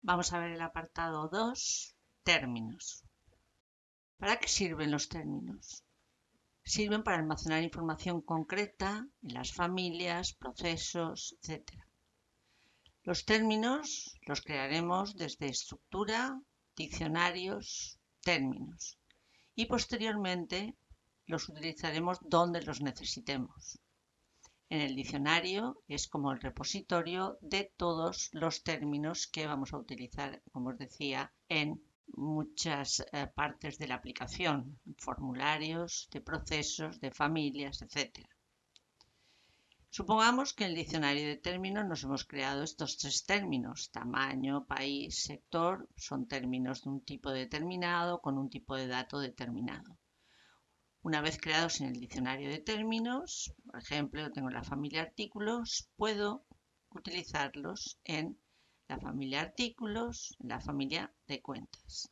Vamos a ver el apartado 2, términos. ¿Para qué sirven los términos? Sirven para almacenar información concreta en las familias, procesos, etc. Los términos los crearemos desde estructura, diccionarios, términos y posteriormente los utilizaremos donde los necesitemos. En el diccionario es como el repositorio de todos los términos que vamos a utilizar, como os decía, en muchas partes de la aplicación, formularios, de procesos, de familias, etc. Supongamos que en el diccionario de términos nos hemos creado estos tres términos: tamaño, país, sector. Son términos de un tipo determinado con un tipo de dato determinado. Una vez creados en el diccionario de términos, por ejemplo, yo tengo la familia artículos, puedo utilizarlos en la familia artículos, en la familia de cuentas.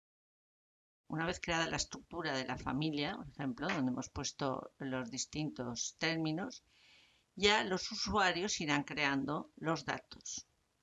Una vez creada la estructura de la familia, por ejemplo, donde hemos puesto los distintos términos, ya los usuarios irán creando los datos.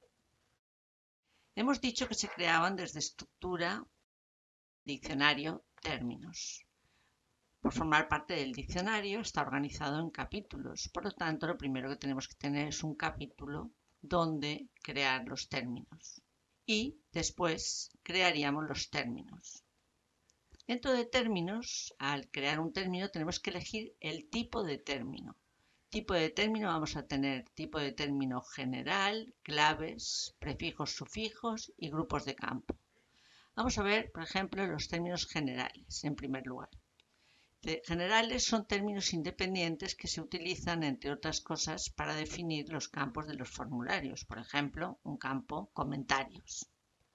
Hemos dicho que se creaban desde estructura, diccionario, términos. Por formar parte del diccionario está organizado en capítulos. Por lo tanto, lo primero que tenemos que tener es un capítulo donde crear los términos. Y después crearíamos los términos. Dentro de términos, al crear un término, tenemos que elegir el tipo de término. Tipo de término vamos a tener tipo de término general, claves, prefijos, sufijos y grupos de campo. Vamos a ver, por ejemplo, los términos generales en primer lugar. Generales son términos independientes que se utilizan, entre otras cosas, para definir los campos de los formularios. Por ejemplo, un campo comentarios.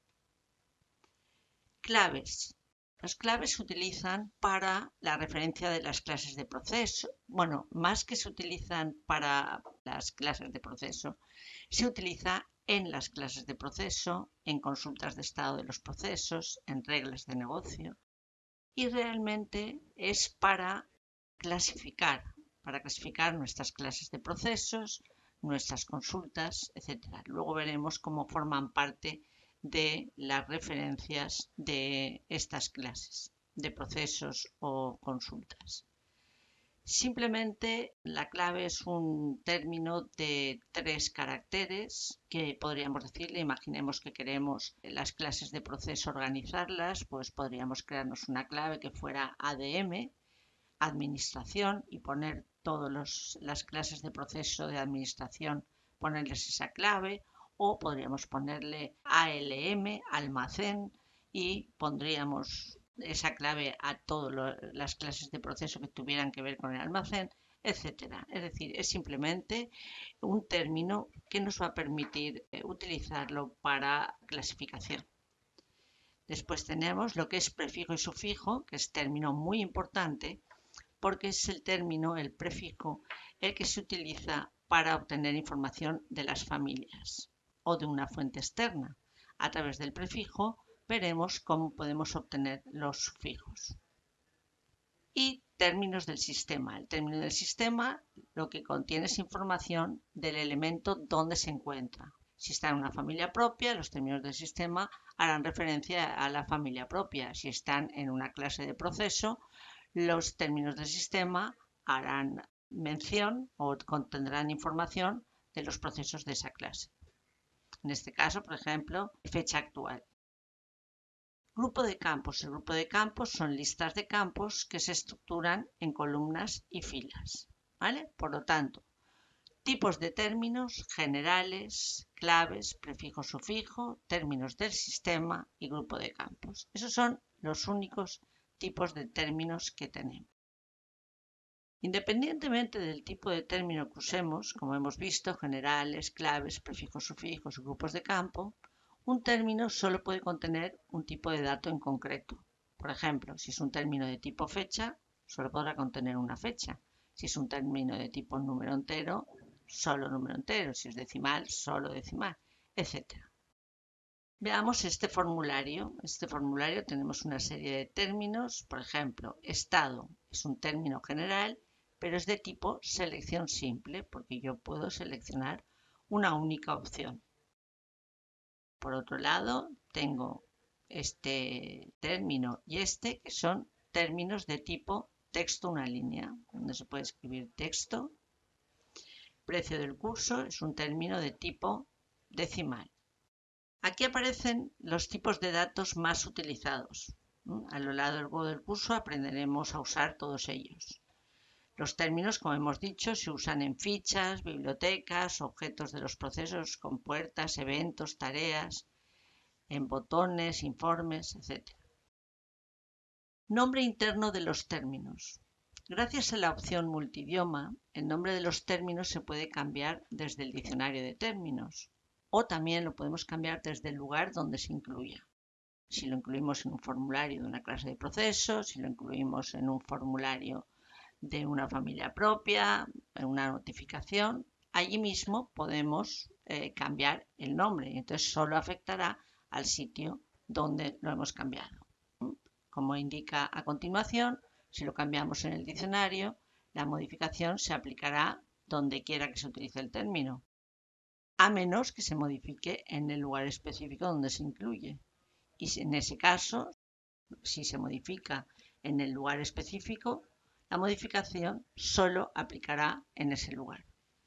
Claves. Las claves se utilizan para la referencia de las clases de proceso. Bueno, más que se utilizan para las clases de proceso, se utiliza en las clases de proceso, en consultas de estado de los procesos, en reglas de negocio. Y realmente es para clasificar nuestras clases de procesos, nuestras consultas, etc. Luego veremos cómo forman parte de las referencias de estas clases de procesos o consultas. Simplemente la clave es un término de 3 caracteres que podríamos decirle, imaginemos que queremos las clases de proceso organizarlas, pues podríamos crearnos una clave que fuera ADM, administración, y poner todas las clases de proceso de administración, ponerles esa clave, o podríamos ponerle ALM, almacén, y pondríamos esa clave a todas las clases de proceso que tuvieran que ver con el almacén, etcétera. Es decir, es simplemente un término que nos va a permitir utilizarlo para clasificación. Después tenemos lo que es prefijo y sufijo, que es término muy importante porque es el término, el prefijo, el que se utiliza para obtener información de las familias o de una fuente externa. A través del prefijo veremos cómo podemos obtener los sufijos. Y términos del sistema. El término del sistema lo que contiene es información del elemento donde se encuentra. Si está en una familia propia, los términos del sistema harán referencia a la familia propia. Si están en una clase de proceso, los términos del sistema harán mención o contendrán información de los procesos de esa clase. En este caso, por ejemplo, fecha actual. Grupo de campos. El grupo de campos son listas de campos que se estructuran en columnas y filas, ¿vale? Por lo tanto, tipos de términos generales, claves, prefijo, sufijo, términos del sistema y grupo de campos. Esos son los únicos tipos de términos que tenemos. Independientemente del tipo de término que usemos, como hemos visto, generales, claves, prefijos, sufijos, grupos de campo, un término solo puede contener un tipo de dato en concreto. Por ejemplo, si es un término de tipo fecha, solo podrá contener una fecha. Si es un término de tipo número entero, solo número entero. Si es decimal, solo decimal, etc. Veamos este formulario. En este formulario tenemos una serie de términos. Por ejemplo, estado es un término general, pero es de tipo selección simple, porque yo puedo seleccionar una única opción. Por otro lado, tengo este término y este, que son términos de tipo texto una línea, donde se puede escribir texto. Precio del curso es un término de tipo decimal. Aquí aparecen los tipos de datos más utilizados. A lo largo del curso aprenderemos a usar todos ellos. Los términos, como hemos dicho, se usan en fichas, bibliotecas, objetos de los procesos, compuertas, eventos, tareas, en botones, informes, etc. Nombre interno de los términos. Gracias a la opción multidioma, el nombre de los términos se puede cambiar desde el diccionario de términos o también lo podemos cambiar desde el lugar donde se incluya. Si lo incluimos en un formulario de una clase de procesos, si lo incluimos en un formulario de una familia propia, en una notificación, allí mismo podemos cambiar el nombre. Entonces solo afectará al sitio donde lo hemos cambiado. Como indica a continuación, si lo cambiamos en el diccionario, la modificación se aplicará donde quiera que se utilice el término, a menos que se modifique en el lugar específico donde se incluye. Y en ese caso, si se modifica en el lugar específico, la modificación solo aplicará en ese lugar.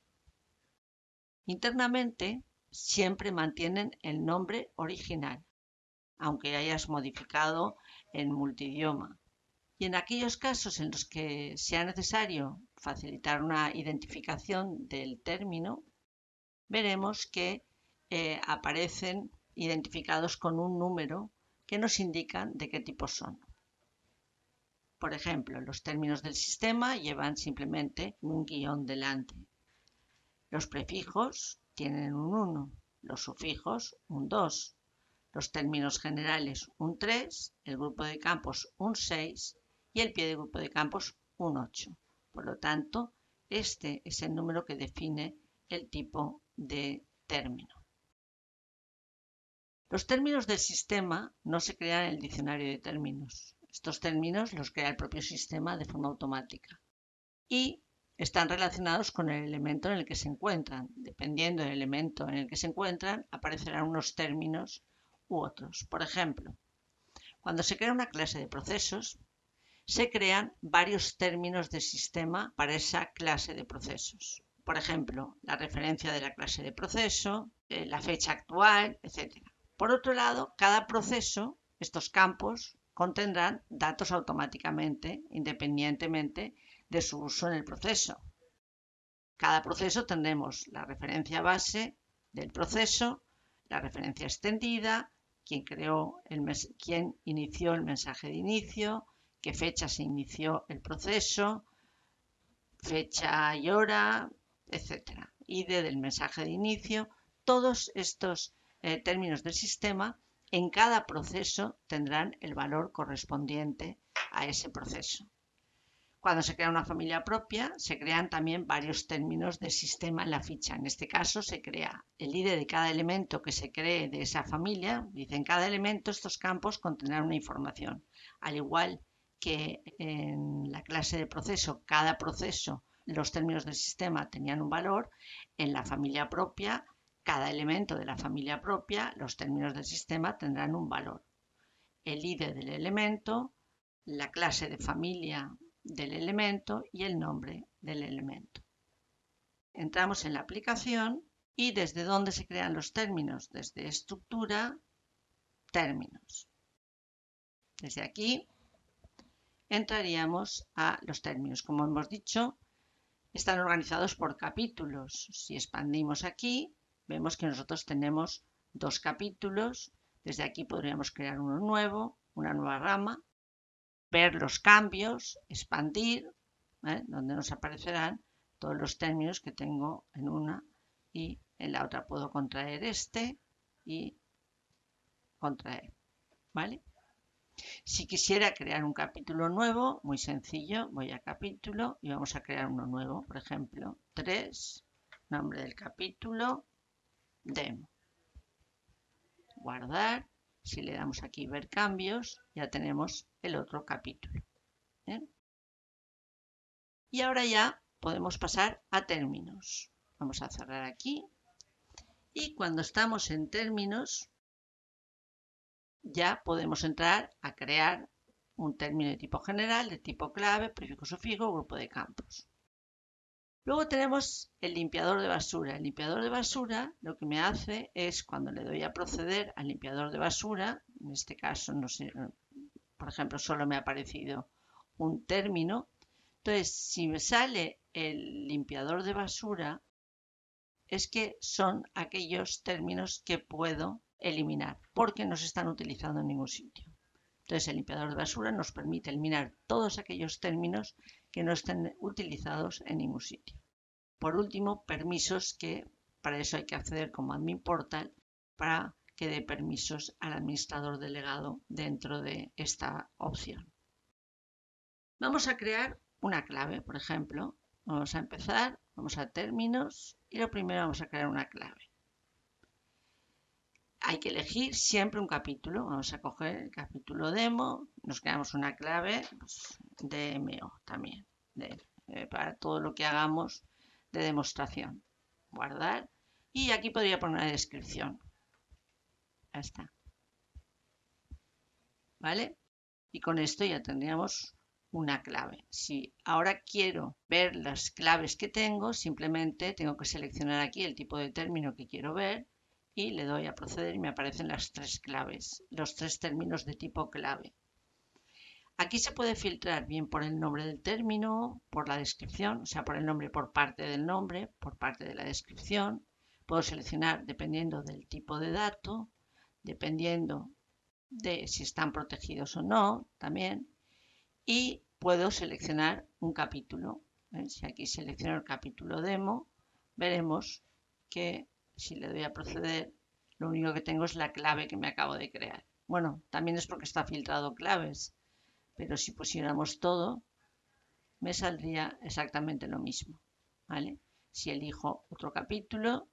Internamente, siempre mantienen el nombre original, aunque hayas modificado en multidioma. Y en aquellos casos en los que sea necesario facilitar una identificación del término, veremos que aparecen identificados con un número que nos indican de qué tipo son. Por ejemplo, los términos del sistema llevan simplemente un guión delante. Los prefijos tienen un 1, los sufijos un 2, los términos generales un 3, el grupo de campos un 6 y el pie de grupo de campos un 8. Por lo tanto, este es el número que define el tipo de término. Los términos del sistema no se crean en el diccionario de términos. Estos términos los crea el propio sistema de forma automática y están relacionados con el elemento en el que se encuentran. Dependiendo del elemento en el que se encuentran, aparecerán unos términos u otros. Por ejemplo, cuando se crea una clase de procesos, se crean varios términos de sistema para esa clase de procesos. Por ejemplo, la referencia de la clase de proceso, la fecha actual, etc. Por otro lado, cada proceso, estos campos, contendrán datos automáticamente, independientemente de su uso en el proceso. Cada proceso tendremos la referencia base del proceso, la referencia extendida, quién inició el mensaje de inicio, qué fecha se inició el proceso, fecha y hora, etc. ID del mensaje de inicio. Todos estos términos del sistema en cada proceso tendrán el valor correspondiente a ese proceso. Cuando se crea una familia propia, se crean también varios términos de sistema en la ficha. En este caso, se crea el ID de cada elemento que se cree de esa familia. Dice, en cada elemento estos campos contendrán una información. Al igual que en la clase de proceso, cada proceso, los términos del sistema tenían un valor, en la familia propia, cada elemento de la familia propia, los términos del sistema tendrán un valor. El ID del elemento, la clase de familia del elemento y el nombre del elemento. Entramos en la aplicación y desde dónde se crean los términos, desde estructura, términos. Desde aquí entraríamos a los términos. Como hemos dicho, están organizados por capítulos. Si expandimos aquí, vemos que nosotros tenemos 2 capítulos. Desde aquí podríamos crear uno nuevo, una nueva rama, ver los cambios, expandir, donde nos aparecerán todos los términos que tengo en una y en la otra. Puedo contraer este y contraer, ¿vale? Si quisiera crear un capítulo nuevo, muy sencillo, voy a capítulo y vamos a crear uno nuevo. Por ejemplo, 3, nombre del capítulo, demo. Guardar. Si le damos aquí ver cambios, ya tenemos el otro capítulo. Y ahora ya podemos pasar a términos. Vamos a cerrar aquí. Y cuando estamos en términos, ya podemos entrar a crear un término de tipo general, de tipo clave, prefijo, sufijo, grupo de campos. Luego tenemos el limpiador de basura. El limpiador de basura lo que me hace es, cuando le doy a proceder al limpiador de basura, en este caso, no sé, por ejemplo, solo me ha aparecido un término. Entonces, si me sale el limpiador de basura, es que son aquellos términos que puedo eliminar, porque no se están utilizando en ningún sitio. Entonces, el limpiador de basura nos permite eliminar todos aquellos términos que no estén utilizados en ningún sitio. Por último, permisos, que para eso hay que acceder como admin portal para que dé permisos al administrador delegado dentro de esta opción. Vamos a crear una clave, por ejemplo. Vamos a empezar, vamos a términos y lo primero vamos a crear una clave. Hay que elegir siempre un capítulo. Vamos a coger el capítulo demo, nos creamos una clave, pues, DMO también, para todo lo que hagamos de demostración. Guardar y aquí podría poner una descripción. Ya está. ¿Vale? Y con esto ya tendríamos una clave. Si ahora quiero ver las claves que tengo, simplemente tengo que seleccionar aquí el tipo de término que quiero ver y le doy a proceder y me aparecen las tres claves, los tres términos de tipo clave. Aquí se puede filtrar bien por el nombre del término, por la descripción, o sea, por el nombre por parte del nombre, por parte de la descripción. Puedo seleccionar dependiendo del tipo de dato, dependiendo de si están protegidos o no, también. Y puedo seleccionar un capítulo. Si aquí selecciono el capítulo demo, veremos que si le doy a proceder, lo único que tengo es la clave que me acabo de crear. Bueno, también es porque está filtrado claves, pero si pusiéramos todo, me saldría exactamente lo mismo. ¿Vale? Si elijo otro capítulo,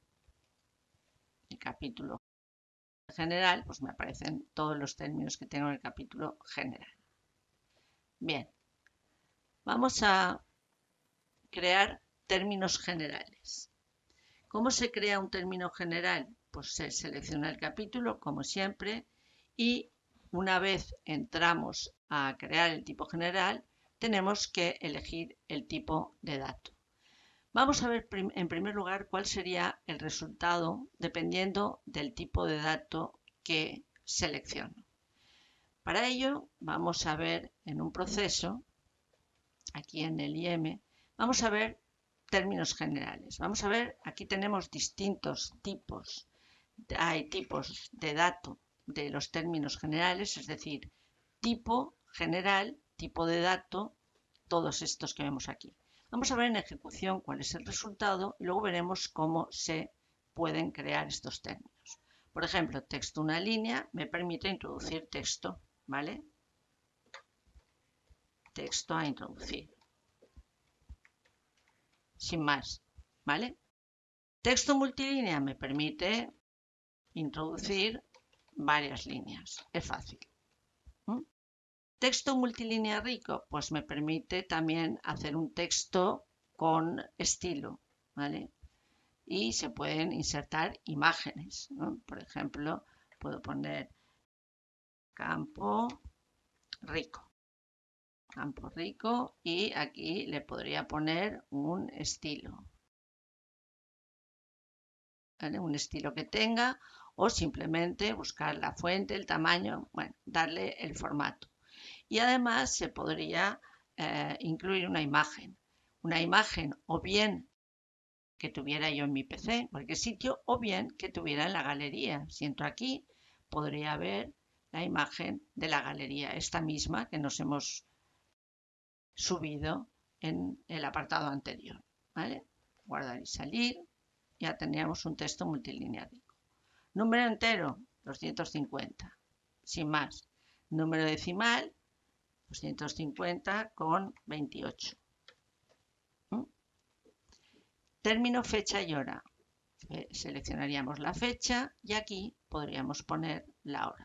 el capítulo general, pues me aparecen todos los términos que tengo en el capítulo general. Bien, vamos a crear términos generales. ¿Cómo se crea un término general? Pues se selecciona el capítulo, como siempre, y una vez entramos a crear el tipo general, tenemos que elegir el tipo de dato. Vamos a ver en primer lugar cuál sería el resultado dependiendo del tipo de dato que selecciono. Para ello vamos a ver en un proceso, aquí en el IM, vamos a ver términos generales. Vamos a ver, aquí tenemos distintos tipos. Hay tipos de dato de los términos generales, es decir, tipo general, tipo de dato, todos estos que vemos aquí. Vamos a ver en ejecución cuál es el resultado y luego veremos cómo se pueden crear estos términos. Por ejemplo, texto una línea me permite introducir texto, ¿vale? Texto a introducir. Sin más, ¿vale? Texto multilínea me permite introducir varias líneas. Es fácil. Texto multilínea rico, pues me permite también hacer un texto con estilo, ¿vale? Y se pueden insertar imágenes, ¿no? Por ejemplo, puedo poner campo rico. Campo rico y aquí le podría poner un estilo. ¿Vale? Un estilo que tenga o simplemente buscar la fuente, el tamaño, bueno, darle el formato. Y además se podría incluir una imagen o bien que tuviera yo en mi PC, en cualquier sitio, o bien que tuviera en la galería. Si entro aquí, podría ver la imagen de la galería, esta misma que nos hemos subido en el apartado anterior. ¿Vale? Guardar y salir. Ya tendríamos un texto multilínea rico. Número entero, 250. Sin más. Número decimal, 250 con 28. Término, fecha y hora. Seleccionaríamos la fecha y aquí podríamos poner la hora.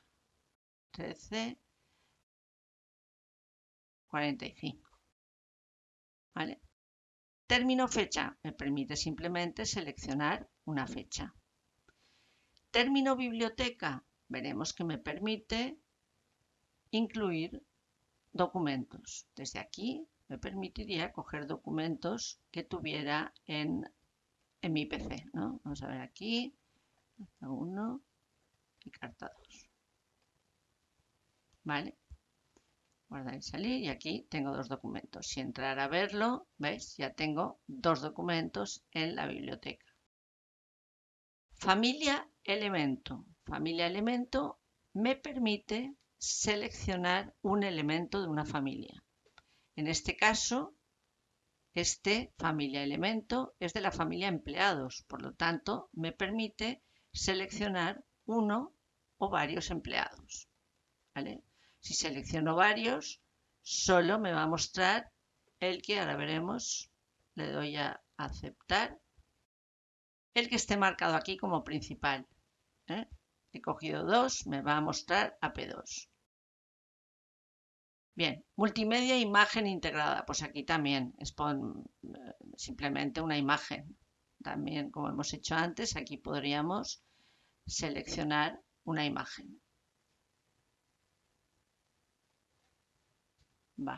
13:45. ¿Vale? Término, fecha. Me permite simplemente seleccionar una fecha. Término, biblioteca. veremos que me permite incluir documentos. Desde aquí me permitiría coger documentos que tuviera en mi PC, ¿no? Vamos a ver aquí, carta 1 y carta 2. ¿Vale? Guardar y salir, y aquí tengo dos documentos. Si entrar a verlo, ¿veis? Ya tengo dos documentos en la biblioteca. Familia elemento. Familia elemento me permite seleccionar un elemento de una familia. En este caso, familia elemento es de la familia empleados, por lo tanto, me permite seleccionar uno o varios empleados. ¿Vale? Si selecciono varios, solo me va a mostrar el que, ahora veremos, le doy a aceptar, el que esté marcado aquí como principal. He cogido 2, me va a mostrar AP2. Bien, multimedia, imagen integrada. Pues aquí también es simplemente una imagen. También, como hemos hecho antes, aquí podríamos seleccionar una imagen. Vale.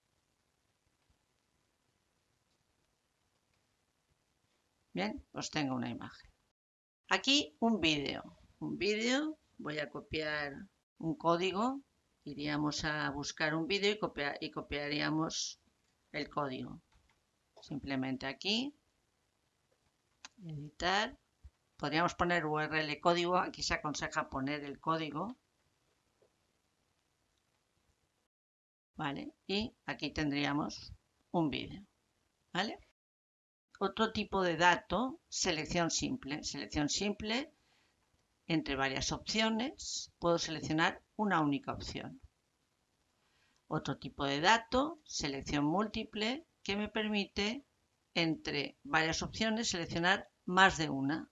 Bien, pues tengo una imagen. Aquí un vídeo. Voy a copiar un código. Iríamos a buscar un vídeo y copiaríamos el código. Simplemente aquí, editar. Podríamos poner URL código. Aquí se aconseja poner el código. ¿Vale? Y aquí tendríamos un vídeo. ¿Vale? Otro tipo de dato, selección simple. Selección simple, entre varias opciones, puedo seleccionar una única opción. Otro tipo de dato, selección múltiple, que me permite, entre varias opciones, seleccionar más de una.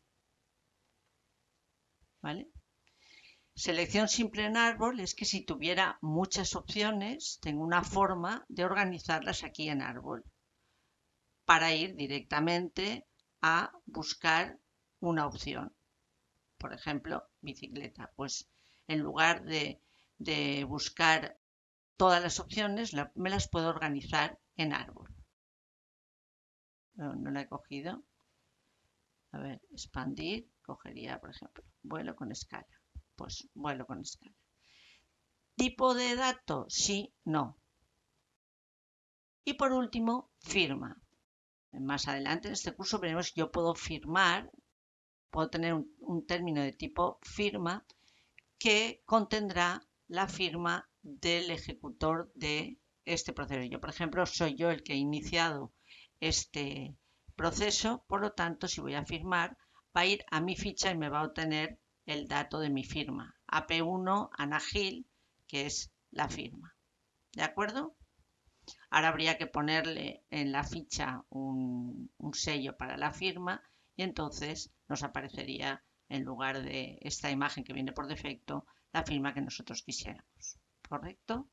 ¿Vale? Selección simple en árbol es que si tuviera muchas opciones, tengo una forma de organizarlas aquí en árbol, para ir directamente a buscar una opción. Por ejemplo, bicicleta. Pues en lugar de buscar todas las opciones, me las puedo organizar en árbol. No la he cogido. A ver, expandir. Cogería, por ejemplo, vuelo con escala. Pues vuelo con escala. Tipo de dato, sí, no. Y por último, firma. Más adelante en este curso veremos que yo puedo firmar, puedo tener un término de tipo firma que contendrá la firma del ejecutor de este proceso. Yo, por ejemplo, soy yo el que he iniciado este proceso, por lo tanto, si voy a firmar, va a ir a mi ficha y me va a obtener el dato de mi firma. AP1 Ana Gil, que es la firma. ¿De acuerdo? Ahora habría que ponerle en la ficha un sello para la firma y entonces nos aparecería, en lugar de esta imagen que viene por defecto, la firma que nosotros quisiéramos. ¿Correcto?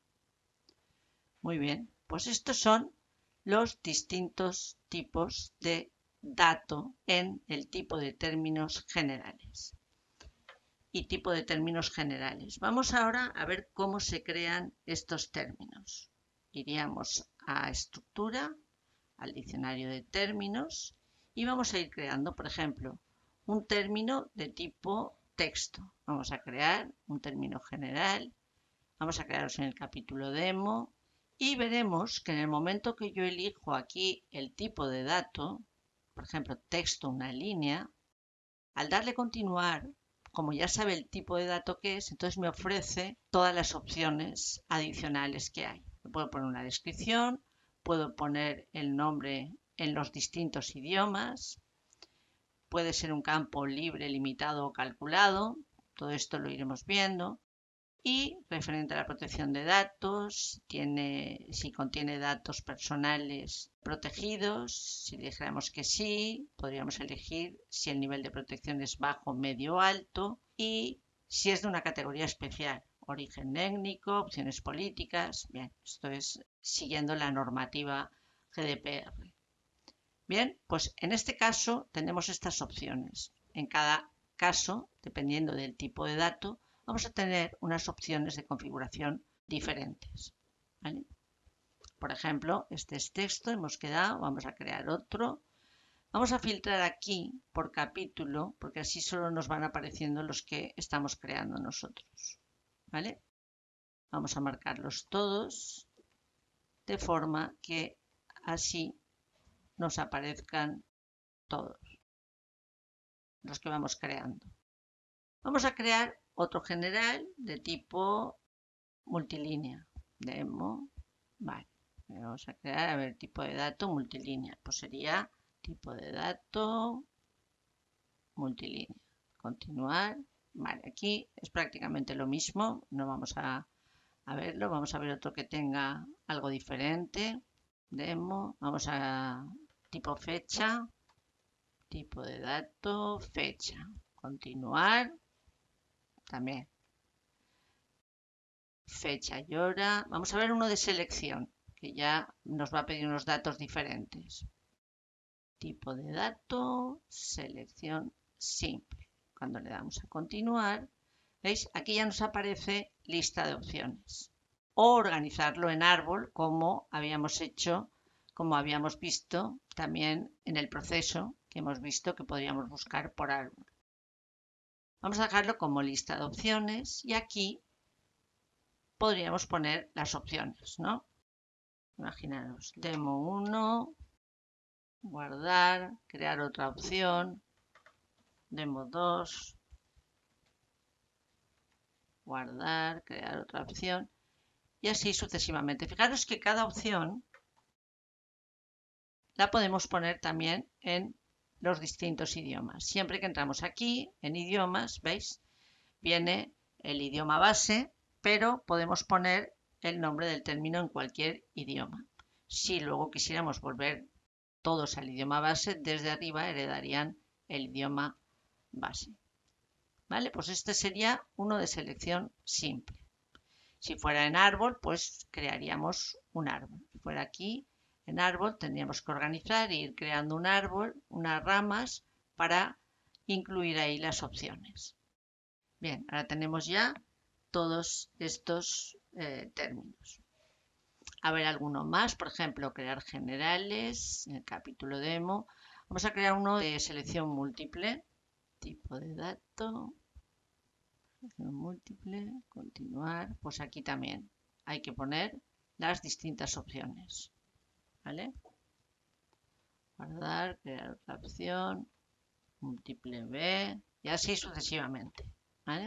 Muy bien. Pues estos son los distintos tipos de dato en el tipo de términos generales y tipo de términos generales. Vamos ahora a ver cómo se crean estos términos. Iríamos a estructura, al diccionario de términos y vamos a ir creando, por ejemplo, un término de tipo texto. Vamos a crear un término general, vamos a crearlos en el capítulo demo y veremos que en el momento que yo elijo aquí el tipo de dato, por ejemplo, texto, una línea, al darle continuar, como ya sabe el tipo de dato que es, entonces me ofrece todas las opciones adicionales que hay. Puedo poner una descripción, puedo poner el nombre en los distintos idiomas, puede ser un campo libre, limitado o calculado, todo esto lo iremos viendo. Y referente a la protección de datos, si contiene datos personales protegidos, si dijéramos que sí, podríamos elegir si el nivel de protección es bajo, medio o alto y si es de una categoría especial, origen étnico, opciones políticas. Bien, esto es siguiendo la normativa GDPR. Bien, pues en este caso tenemos estas opciones. En cada caso, dependiendo del tipo de dato, vamos a tener unas opciones de configuración diferentes, ¿vale? Por ejemplo, este es texto, hemos quedado, vamos a crear otro. Vamos a filtrar aquí por capítulo, porque así solo nos van apareciendo los que estamos creando nosotros, ¿vale? Vamos a marcarlos todos de forma que así nos aparezcan todos los que vamos creando. Vamos a crear otro general de tipo multilínea, demo, vale. Vamos a crear, a ver, tipo de dato multilínea, pues sería tipo de dato multilínea. Continuar, vale, aquí es prácticamente lo mismo, no vamos a verlo, vamos a ver otro que tenga algo diferente, demo, vamos a tipo fecha, tipo de dato, fecha, continuar, también, fecha y hora, vamos a ver uno de selección, que ya nos va a pedir unos datos diferentes, tipo de dato, selección simple, cuando le damos a continuar, ¿veis? Aquí ya nos aparece lista de opciones. O organizarlo en árbol, como habíamos hecho, como habíamos visto también en el proceso, que hemos visto que podríamos buscar por árbol. Vamos a dejarlo como lista de opciones y aquí podríamos poner las opciones, ¿no? Imaginaros, demo 1, guardar, crear otra opción, demo 2, guardar, crear otra opción y así sucesivamente. Fijaros que cada opción la podemos poner también en los distintos idiomas. Siempre que entramos aquí en idiomas, ¿veis? Viene el idioma base, pero podemos poner el nombre del término en cualquier idioma. Si luego quisiéramos volver todos al idioma base, desde arriba heredarían el idioma base. ¿Vale? Pues este sería uno de selección simple. Si fuera en árbol, pues crearíamos un árbol. Si fuera aquí, en árbol, tendríamos que organizar e ir creando un árbol, unas ramas, para incluir ahí las opciones. Bien, ahora tenemos ya todos estos términos. A ver alguno más, por ejemplo, crear generales, en el capítulo demo. Vamos a crear uno de selección múltiple, tipo de dato, múltiple, continuar, pues aquí también hay que poner las distintas opciones, ¿vale? Guardar, crear otra opción, múltiple B y así sucesivamente, ¿vale?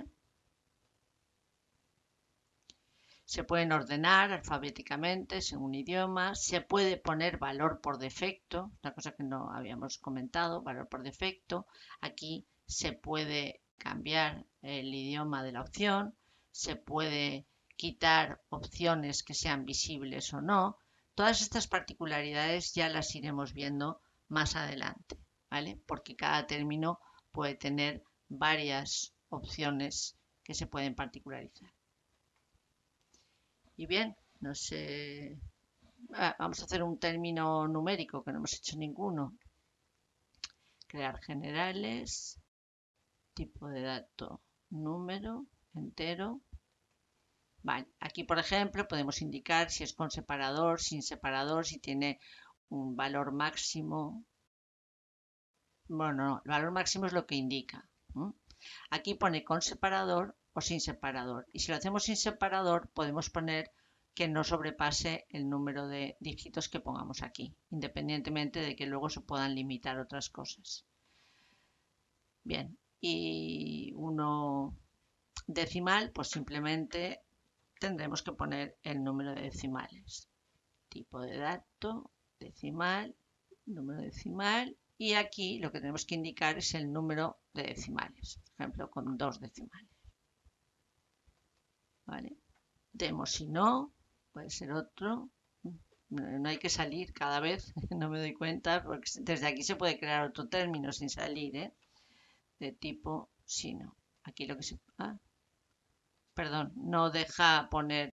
Se pueden ordenar alfabéticamente según idioma, se puede poner valor por defecto, una cosa que no habíamos comentado, valor por defecto. Aquí se puede cambiar el idioma de la opción, se puede quitar opciones que sean visibles o no. Todas estas particularidades ya las iremos viendo más adelante, ¿vale? Porque cada término puede tener varias opciones que se pueden particularizar. Y bien, no sé, vamos a hacer un término numérico que no hemos hecho ninguno. Crear generales, tipo de dato número, entero. Vale, aquí por ejemplo podemos indicar si es con separador, sin separador, si tiene un valor máximo. Bueno, no, el valor máximo es lo que indica. Aquí pone con separador o sin separador. Y si lo hacemos sin separador podemos poner que no sobrepase el número de dígitos que pongamos aquí, independientemente de que luego se puedan limitar otras cosas. Bien, y uno decimal, pues simplemente tendremos que poner el número de decimales. Tipo de dato, decimal, número decimal, y aquí lo que tenemos que indicar es el número de decimales, por ejemplo, con 2 decimales. ¿Vale? Demo si no, puede ser otro. No hay que salir cada vez, no me doy cuenta, porque desde aquí se puede crear otro término sin salir, ¿eh? De tipo si no. Aquí lo que se... perdón, no deja poner,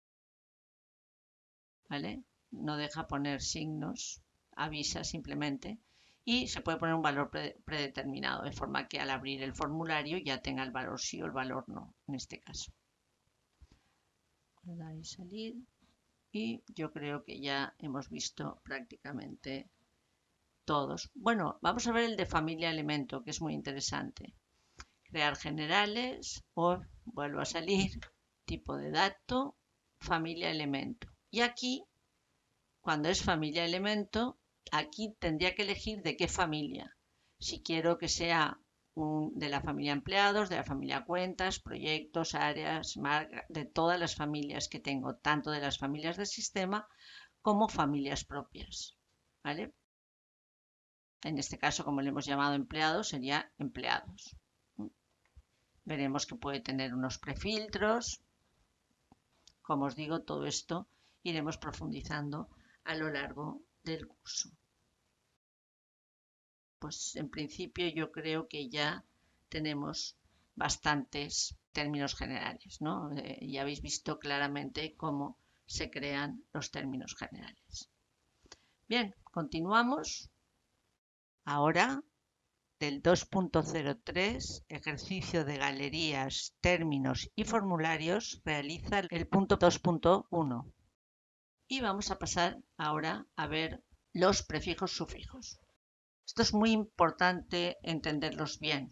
¿vale? No deja poner signos, avisa simplemente. y se puede poner un valor predeterminado, de forma que al abrir el formulario ya tenga el valor sí o el valor no, en este caso. Guardar y salir. Y yo creo que ya hemos visto prácticamente todos. Bueno, vamos a ver el de familia elemento, que es muy interesante. Crear generales o vuelvo a salir, tipo de dato, familia elemento. Y aquí, cuando es familia elemento, aquí tendría que elegir de qué familia. Si quiero que sea de la familia empleados, de la familia cuentas, proyectos, áreas, de todas las familias que tengo, tanto de las familias del sistema como familias propias. ¿Vale? En este caso, como le hemos llamado empleados, sería empleados. Veremos que puede tener unos prefiltros. Como os digo, todo esto iremos profundizando a lo largo del curso. Pues en principio yo creo que ya tenemos bastantes términos generales, ¿no? Ya habéis visto claramente cómo se crean los términos generales. Bien, continuamos. Ahora del 2.03, ejercicio de galerías, términos y formularios, realiza el punto 2.1. Y vamos a pasar ahora a ver los prefijos sufijos. Esto es muy importante entenderlos bien.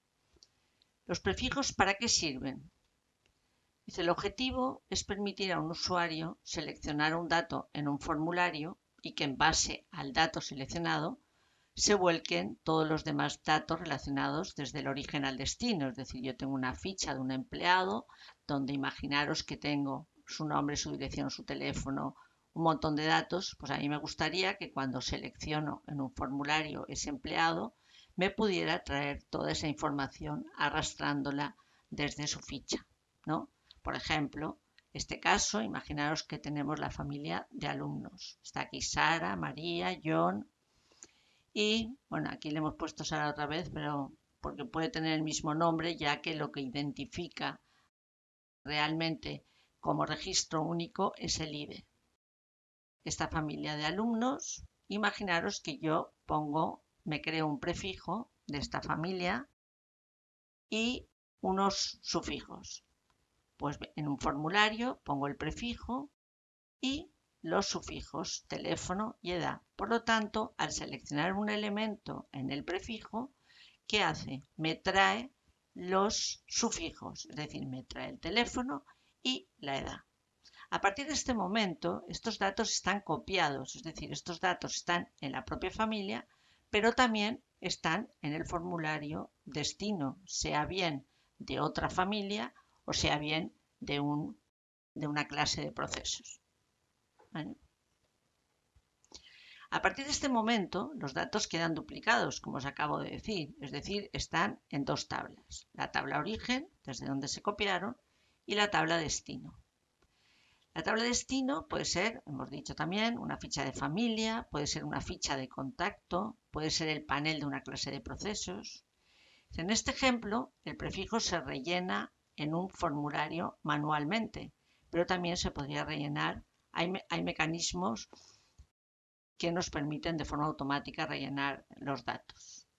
¿Los prefijos para qué sirven? Dice, el objetivo es permitir a un usuario seleccionar un dato en un formulario y que en base al dato seleccionado se vuelquen todos los demás datos relacionados desde el origen al destino. Es decir, yo tengo una ficha de un empleado donde imaginaros que tengo su nombre, su dirección, su teléfono, un montón de datos. Pues a mí me gustaría que cuando selecciono en un formulario ese empleado me pudiera traer toda esa información arrastrándola desde su ficha, ¿no? Por ejemplo, este caso, imaginaros que tenemos la familia de alumnos. Está aquí Sara, María, John. Y bueno, aquí le hemos puesto Sara otra vez, pero porque puede tener el mismo nombre, ya que lo que identifica realmente como registro único es el IDE. Esta familia de alumnos, imaginaros que yo me creo un prefijo de esta familia y unos sufijos. Pues en un formulario pongo el prefijo y los sufijos teléfono y edad. Por lo tanto, al seleccionar un elemento en el prefijo, ¿qué hace? Me trae los sufijos, es decir, me trae el teléfono y la edad. A partir de este momento, estos datos están copiados, es decir, estos datos están en la propia familia, pero también están en el formulario destino, sea bien de otra familia o sea bien de una clase de procesos. ¿Vale? A partir de este momento, los datos quedan duplicados, como os acabo de decir, es decir, están en dos tablas. La tabla origen, desde donde se copiaron, y la tabla destino. La tabla destino puede ser, hemos dicho también, una ficha de familia, puede ser una ficha de contacto, puede ser el panel de una clase de procesos. En este ejemplo, el prefijo se rellena en un formulario manualmente, pero también se podría rellenar. Hay mecanismos que nos permiten de forma automática rellenar los datos.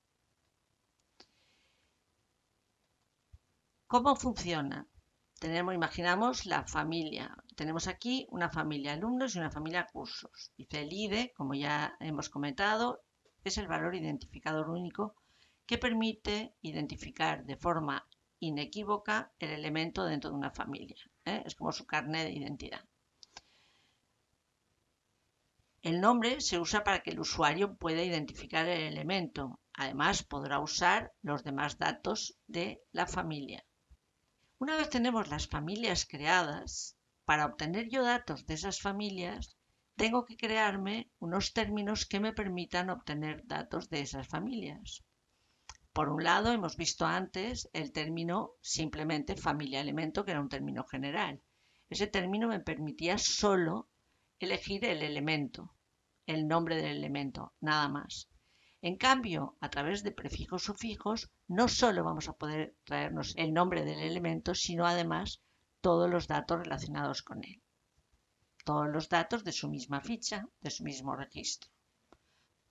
¿Cómo funciona? Imaginamos la familia. Tenemos aquí una familia alumnos y una familia cursos. Dice el IDE, como ya hemos comentado, es el valor identificador único que permite identificar de forma inequívoca el elemento dentro de una familia. Es como su carnet de identidad. El nombre se usa para que el usuario pueda identificar el elemento. Además, podrá usar los demás datos de la familia. Una vez tenemos las familias creadas, para obtener yo datos de esas familias, tengo que crearme unos términos que me permitan obtener datos de esas familias. Por un lado, hemos visto antes el término simplemente familia elemento, que era un término general. Ese término me permitía solo elegir el elemento, el nombre del elemento, nada más. En cambio, a través de prefijos sufijos, no solo vamos a poder traernos el nombre del elemento, sino además todos los datos relacionados con él. Todos los datos de su misma ficha, de su mismo registro.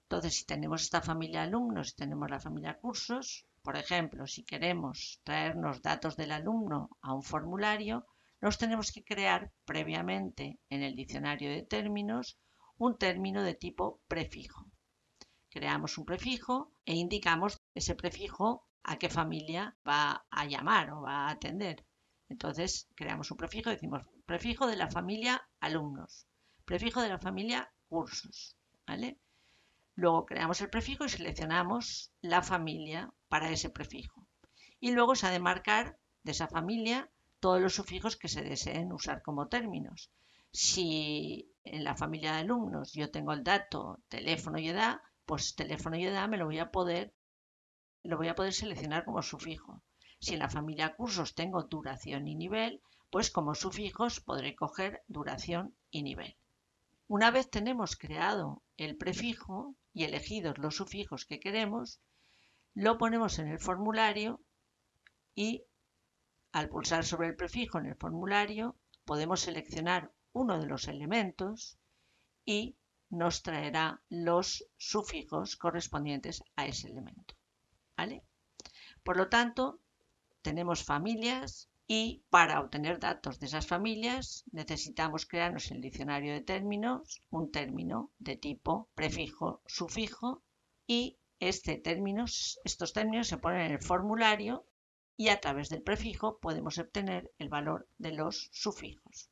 Entonces, si tenemos esta familia alumnos y tenemos la familia cursos, por ejemplo, si queremos traernos datos del alumno a un formulario, nos tenemos que crear previamente en el diccionario de términos un término de tipo prefijo. Creamos un prefijo e indicamos ese prefijo a qué familia va a llamar o va a atender. Entonces, creamos un prefijo y decimos prefijo de la familia alumnos, prefijo de la familia cursos, ¿vale? Luego creamos el prefijo y seleccionamos la familia para ese prefijo. Y luego se ha de marcar de esa familia todos los sufijos que se deseen usar como términos. Si en la familia de alumnos yo tengo el dato teléfono y edad, pues teléfono y edad me lo voy a poder seleccionar como sufijo. Si en la familia cursos tengo duración y nivel, pues como sufijos podré coger duración y nivel. Una vez tenemos creado el prefijo y elegidos los sufijos que queremos, lo ponemos en el formulario y al pulsar sobre el prefijo en el formulario podemos seleccionar uno de los elementos y nos traerá los sufijos correspondientes a ese elemento, ¿vale? Por lo tanto, tenemos familias y para obtener datos de esas familias necesitamos crearnos en el diccionario de términos un término de tipo prefijo, sufijo y estos términos se ponen en el formulario y a través del prefijo podemos obtener el valor de los sufijos.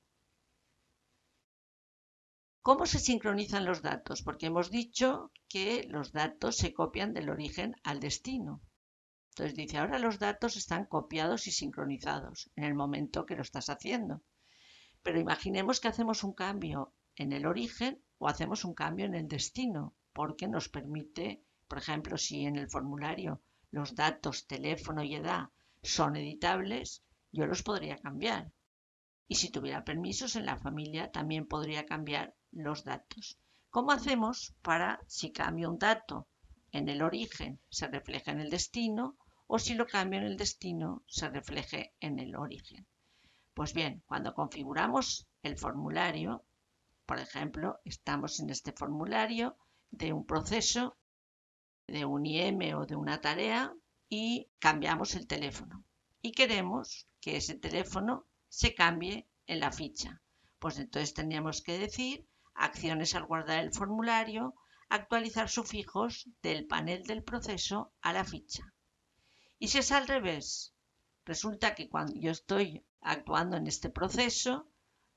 ¿Cómo se sincronizan los datos? Porque hemos dicho que los datos se copian del origen al destino. Entonces dice, ahora los datos están copiados y sincronizados en el momento que lo estás haciendo. Pero imaginemos que hacemos un cambio en el origen o hacemos un cambio en el destino, porque nos permite, por ejemplo, si en el formulario los datos teléfono y edad son editables, yo los podría cambiar. Y si tuviera permisos en la familia también podría cambiar los datos. ¿Cómo hacemos para, si cambio un dato en el origen, se refleja en el destino, o si lo cambio en el destino, se refleje en el origen? Pues bien, cuando configuramos el formulario, por ejemplo, estamos en este formulario de un proceso, de un IM o de una tarea y cambiamos el teléfono. Y queremos que ese teléfono se cambie en la ficha. Pues entonces tendríamos que decir acciones al guardar el formulario, actualizar sufijos del panel del proceso a la ficha. Y si es al revés, resulta que cuando yo estoy actuando en este proceso,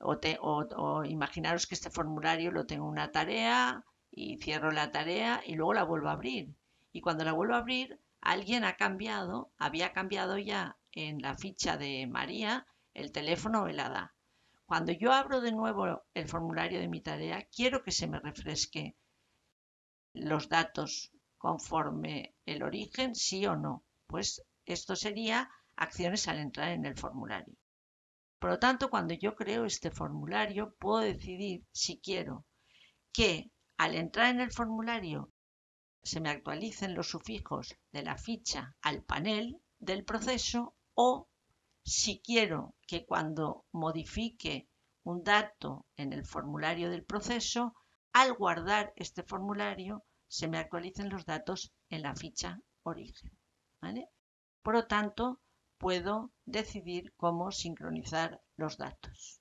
o imaginaros que este formulario lo tengo en una tarea y cierro la tarea y luego la vuelvo a abrir. Y cuando la vuelvo a abrir, alguien había cambiado ya en la ficha de María el teléfono o el edad. Cuando yo abro de nuevo el formulario de mi tarea, quiero que se me refresque los datos conforme el origen, sí o no. Pues esto sería acciones al entrar en el formulario. Por lo tanto, cuando yo creo este formulario, puedo decidir si quiero que al entrar en el formulario se me actualicen los sufijos de la ficha al panel del proceso o si quiero que cuando modifique un dato en el formulario del proceso, al guardar este formulario se me actualicen los datos en la ficha origen, ¿vale? Por lo tanto, puedo decidir cómo sincronizar los datos.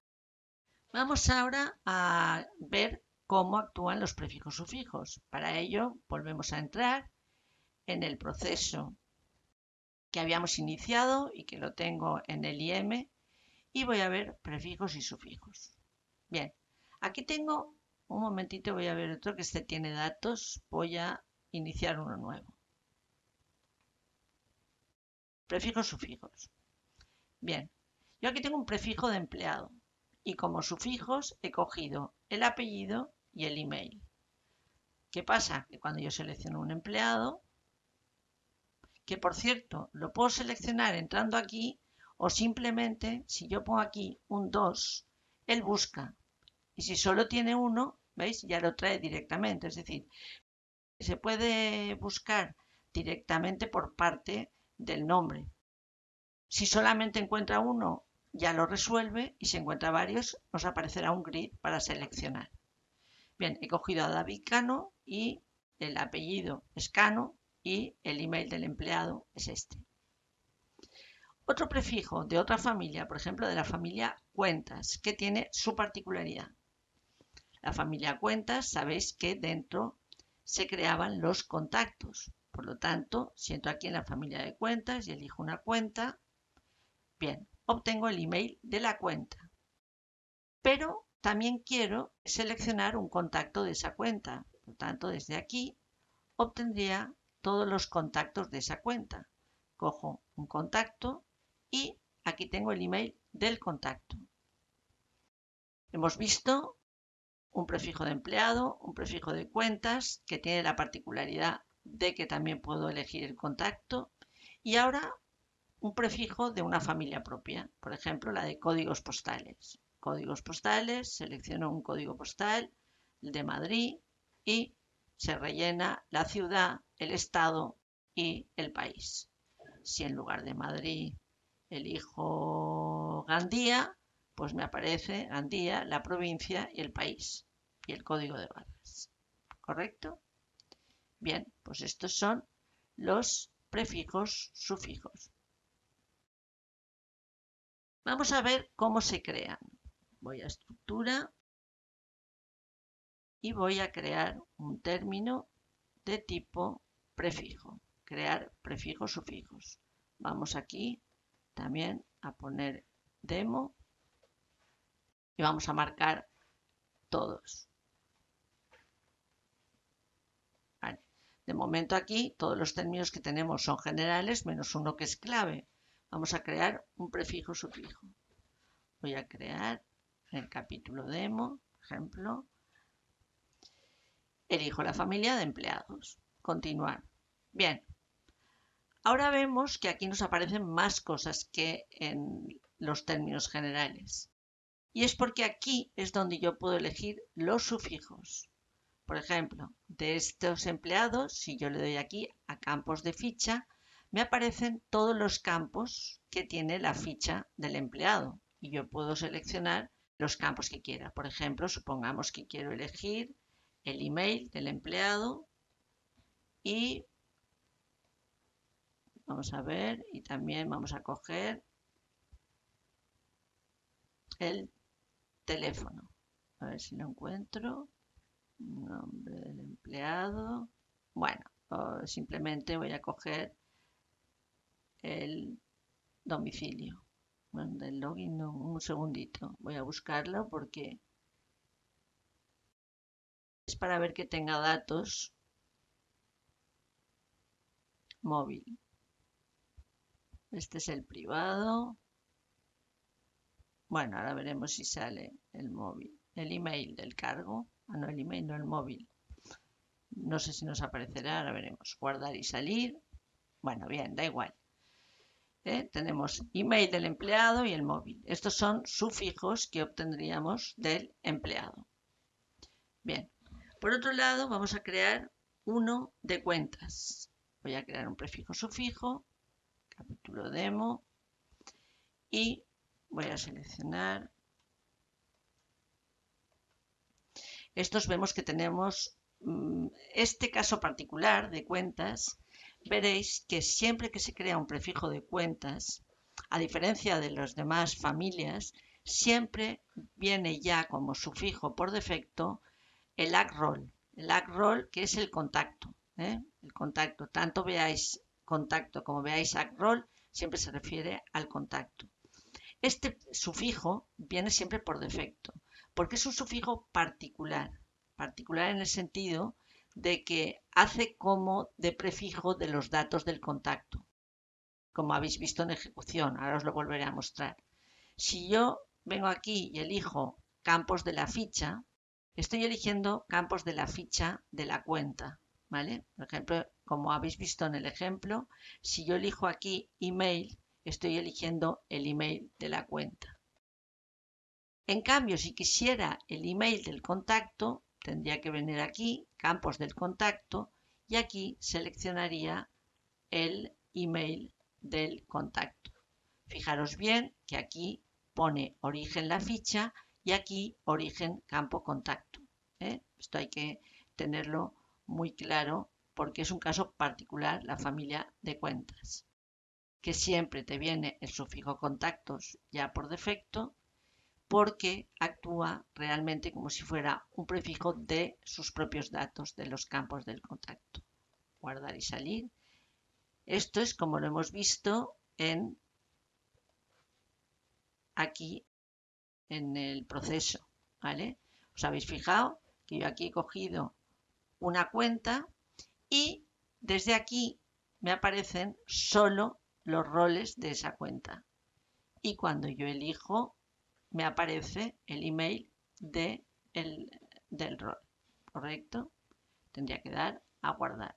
Vamos ahora a ver cómo actúan los prefijos sufijos. Para ello, volvemos a entrar en el proceso que habíamos iniciado y que lo tengo en el IM y voy a ver prefijos y sufijos. Bien, aquí tengo un momentito, voy a ver otro que este tiene datos, voy a iniciar uno nuevo. Prefijos, sufijos. Bien, yo aquí tengo un prefijo de empleado y como sufijos he cogido el apellido y el email. ¿Qué pasa? Que cuando yo selecciono un empleado, que por cierto lo puedo seleccionar entrando aquí o simplemente si yo pongo aquí un 2, él busca y si solo tiene uno, ¿veis? Ya lo trae directamente, es decir, se puede buscar directamente por parte del nombre. Si solamente encuentra uno, ya lo resuelve y si encuentra varios, nos aparecerá un grid para seleccionar. Bien, he cogido a David Cano y el apellido es Cano y el email del empleado es este. Otro prefijo de otra familia, por ejemplo de la familia Cuentas, que tiene su particularidad. La familia Cuentas, sabéis que dentro se creaban los contactos. Por lo tanto, si entro aquí en la familia de Cuentas y elijo una cuenta, bien, obtengo el email de la cuenta. Pero también quiero seleccionar un contacto de esa cuenta. Por lo tanto, desde aquí obtendría todos los contactos de esa cuenta. Cojo un contacto y aquí tengo el email del contacto. Hemos visto un prefijo de empleado, un prefijo de cuentas, que tiene la particularidad de que también puedo elegir el contacto, y ahora un prefijo de una familia propia, por ejemplo la de códigos postales. Códigos postales, selecciono un código postal, el de Madrid, y se rellena la ciudad, el estado y el país. Si en lugar de Madrid elijo Gandía, pues me aparece Gandía, la provincia y el país y el código de barras. ¿Correcto? Bien, pues estos son los prefijos sufijos. Vamos a ver cómo se crean. Voy a estructura y voy a crear un término de tipo prefijo. Crear prefijos sufijos. Vamos aquí también a poner demo y vamos a marcar todos. Vale. De momento aquí todos los términos que tenemos son generales menos uno que es clave. Vamos a crear un prefijo sufijo. Voy a crear en el capítulo demo, por ejemplo, elijo la familia de empleados. Continuar. Bien. Ahora vemos que aquí nos aparecen más cosas que en los términos generales. Y es porque aquí es donde yo puedo elegir los sufijos. Por ejemplo, de estos empleados, si yo le doy aquí a campos de ficha, me aparecen todos los campos que tiene la ficha del empleado. Y yo puedo seleccionar los campos que quiera. Por ejemplo, supongamos que quiero elegir el email del empleado y vamos a ver, y también vamos a coger el teléfono. A ver si lo encuentro. Nombre del empleado. Bueno, simplemente voy a coger el domicilio. Bueno, del login no, un segundito. Voy a buscarlo porque es para ver que tenga datos móvil. Este es el privado. Bueno, ahora veremos si sale el móvil. El email del cargo. Ah, no, el email, no el móvil. No sé si nos aparecerá, ahora veremos. Guardar y salir. Bueno, bien, da igual. Tenemos email del empleado y el móvil. Estos son sufijos que obtendríamos del empleado. Bien. Por otro lado, vamos a crear uno de cuentas. Voy a crear un prefijo sufijo, capítulo demo, y voy a seleccionar. Estos vemos que tenemos este caso particular de cuentas. Veréis que siempre que se crea un prefijo de cuentas, a diferencia de las demás familias, siempre viene ya como sufijo por defecto el ACROL. El ACROL, que es el contacto. El contacto, tanto veáis contacto como veáis ACROL, siempre se refiere al contacto. Este sufijo viene siempre por defecto, porque es un sufijo particular. Particular en el sentido de que hace como de prefijo de los datos del contacto, como habéis visto en ejecución. Ahora os lo volveré a mostrar. Si yo vengo aquí y elijo campos de la ficha, estoy eligiendo campos de la ficha de la cuenta, ¿vale? Por ejemplo, como habéis visto en el ejemplo, si yo elijo aquí email, estoy eligiendo el email de la cuenta. En cambio, si quisiera el email del contacto, tendría que venir aquí, campos del contacto, y aquí seleccionaría el email del contacto. Fijaros bien que aquí pone origen la ficha y aquí origen campo contacto. Esto hay que tenerlo muy claro porque es un caso particular, la familia de cuentas, que siempre te viene el sufijo contactos ya por defecto porque actúa realmente como si fuera un prefijo de sus propios datos de los campos del contacto. Guardar y salir. Esto es como lo hemos visto aquí en el proceso, ¿vale? Os habéis fijado que yo aquí he cogido una cuenta y desde aquí me aparecen solo los roles de esa cuenta. Y cuando yo elijo, me aparece el email del rol, ¿correcto? Tendría que dar a guardar.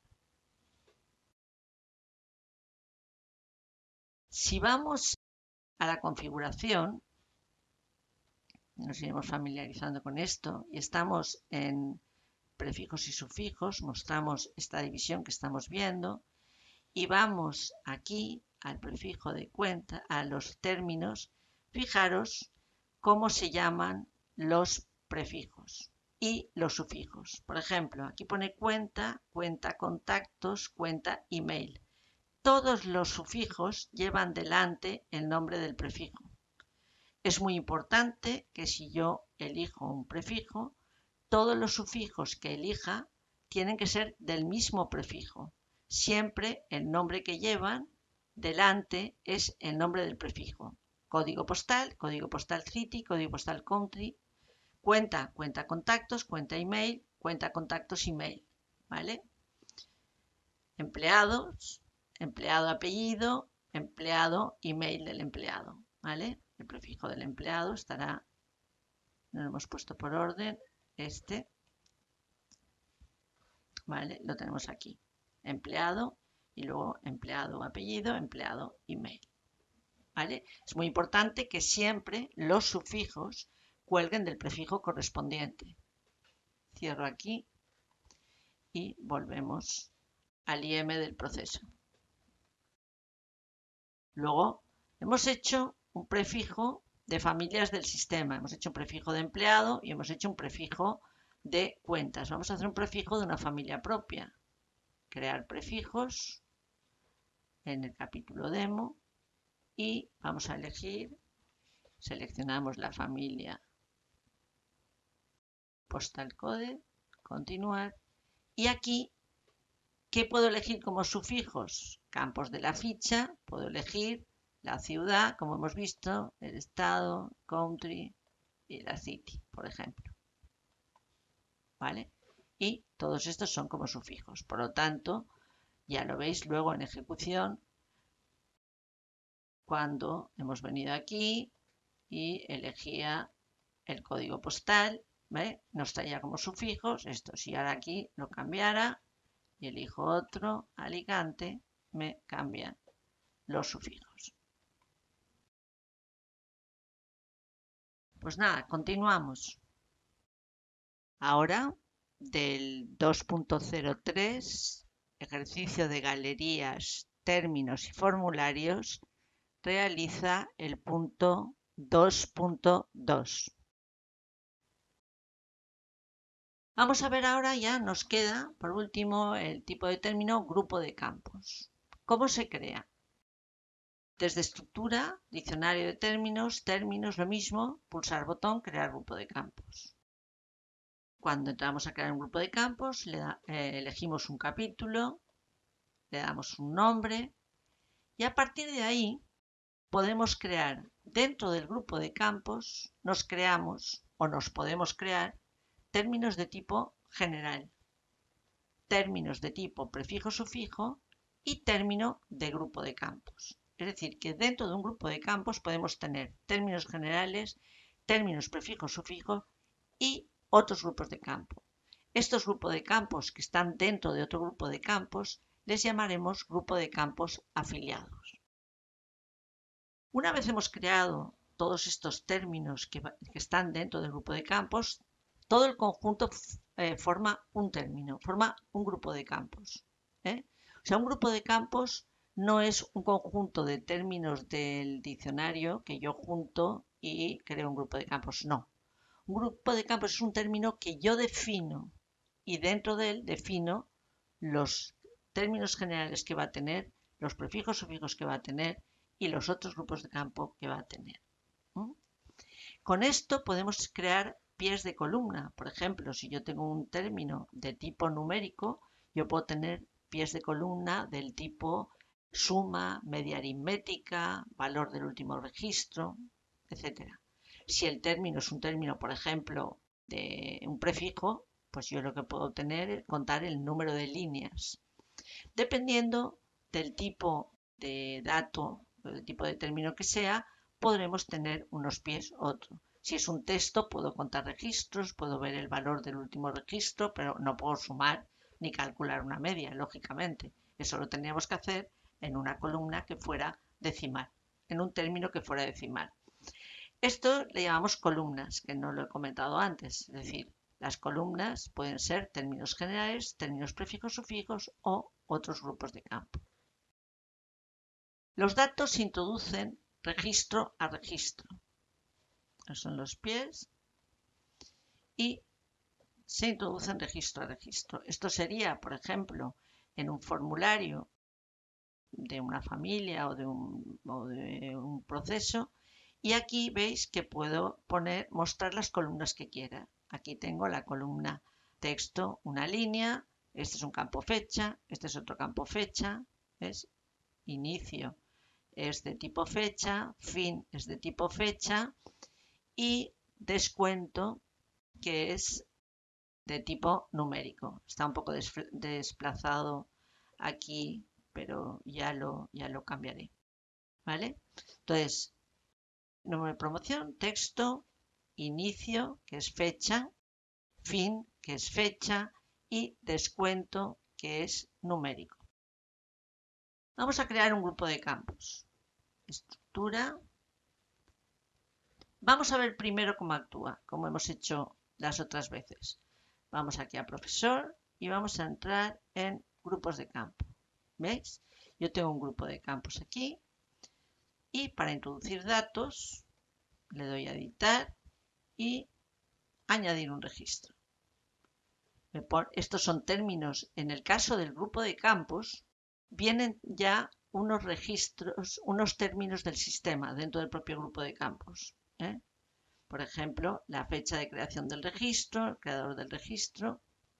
Si vamos a la configuración, nos iremos familiarizando con esto y estamos en prefijos y sufijos, mostramos esta división que estamos viendo y vamos aquí al prefijo de cuenta, a los términos. Fijaros cómo se llaman los prefijos y los sufijos. Por ejemplo, aquí pone cuenta, cuenta contactos, cuenta email. Todos los sufijos llevan delante el nombre del prefijo. Es muy importante que si yo elijo un prefijo, todos los sufijos que elija tienen que ser del mismo prefijo. Siempre el nombre que llevan delante es el nombre del prefijo. Código postal city, código postal country, cuenta contactos, cuenta email, cuenta contactos email, ¿vale? Empleados, empleado apellido, empleado email del empleado, ¿vale? El prefijo del empleado estará, no lo hemos puesto por orden, ¿vale? Lo tenemos aquí, empleado y luego empleado apellido, empleado email, ¿vale? Es muy importante que siempre los sufijos cuelguen del prefijo correspondiente. Cierro aquí y volvemos al IM del proceso. Luego hemos hecho un prefijo de familias del sistema. Hemos hecho un prefijo de empleado y hemos hecho un prefijo de cuentas. Vamos a hacer un prefijo de una familia propia. Crear prefijos en el capítulo demo y vamos a elegir, seleccionamos la familia postal code, continuar y aquí, ¿qué puedo elegir como sufijos? Campos de la ficha, puedo elegir la ciudad, como hemos visto, el estado, country y la city, por ejemplo. ¿Vale? Y todos estos son como sufijos. Por lo tanto, ya lo veis luego en ejecución, cuando hemos venido aquí y elegía el código postal, ¿vale? Nos traía como sufijos esto. Si ahora aquí lo cambiara y elijo otro, Alicante, me cambian los sufijos. Pues nada, continuamos. Ahora, del 2.03, ejercicio de galerías, términos y formularios, realiza el punto 2.2. Vamos a ver ahora, ya nos queda, por último, el tipo de término grupo de campos. ¿Cómo se crea? Desde estructura, diccionario de términos, lo mismo, pulsar botón, crear grupo de campos. Cuando entramos a crear un grupo de campos, elegimos un capítulo, le damos un nombre y a partir de ahí podemos crear dentro del grupo de campos, nos podemos crear términos de tipo general, términos de tipo prefijo-sufijo y término de grupo de campos. Es decir, que dentro de un grupo de campos podemos tener términos generales, términos prefijo-sufijo y otros grupos de campo. Estos grupos de campos que están dentro de otro grupo de campos les llamaremos grupo de campos afiliados. Una vez hemos creado todos estos términos que están dentro del grupo de campos, todo el conjunto forma un término, forma un grupo de campos. O sea, un grupo de campos no es un conjunto de términos del diccionario que yo junto y creo un grupo de campos, no. Un grupo de campos es un término que yo defino y dentro de él defino los términos generales que va a tener, los prefijos, sufijos que va a tener y los otros grupos de campo que va a tener. Con esto podemos crear pies de columna. Por ejemplo, si yo tengo un término de tipo numérico, yo puedo tener pies de columna del tipo suma, media aritmética, valor del último registro, etc. Si el término es un término, por ejemplo, de un prefijo, pues yo lo que puedo tener es contar el número de líneas. Dependiendo del tipo de dato, del tipo de término que sea, podremos tener unos pies u otros. Si es un texto, puedo contar registros, puedo ver el valor del último registro, pero no puedo sumar ni calcular una media, lógicamente. Eso lo teníamos que hacer en una columna que fuera decimal, en un término que fuera decimal. Esto le llamamos columnas, que no lo he comentado antes. Es decir, las columnas pueden ser términos generales, términos prefijos, sufijos o otros grupos de campo. Los datos se introducen registro a registro. Estos son los pies y se introducen registro a registro. Esto sería, por ejemplo, en un formulario de una familia o de un proceso. Y aquí veis que puedo mostrar las columnas que quiera. Aquí tengo la columna texto, una línea. Este es un campo fecha. Este es otro campo fecha. ¿Ves? Inicio es de tipo fecha. Fin es de tipo fecha. Y descuento, que es de tipo numérico. Está un poco desplazado aquí, pero ya lo cambiaré. ¿Vale? Entonces, número de promoción, texto, inicio, que es fecha, fin, que es fecha, y descuento, que es numérico. Vamos a crear un grupo de campos. Estructura. Vamos a ver primero cómo actúa, como hemos hecho las otras veces. Vamos aquí a profesor y vamos a entrar en grupos de campo. ¿Veis? Yo tengo un grupo de campos aquí y para introducir datos le doy a editar y añadir un registro. Estos son términos, en el caso del grupo de campos, vienen ya unos registros, unos términos del sistema dentro del propio grupo de campos. Por ejemplo, la fecha de creación del registro, el creador del registro.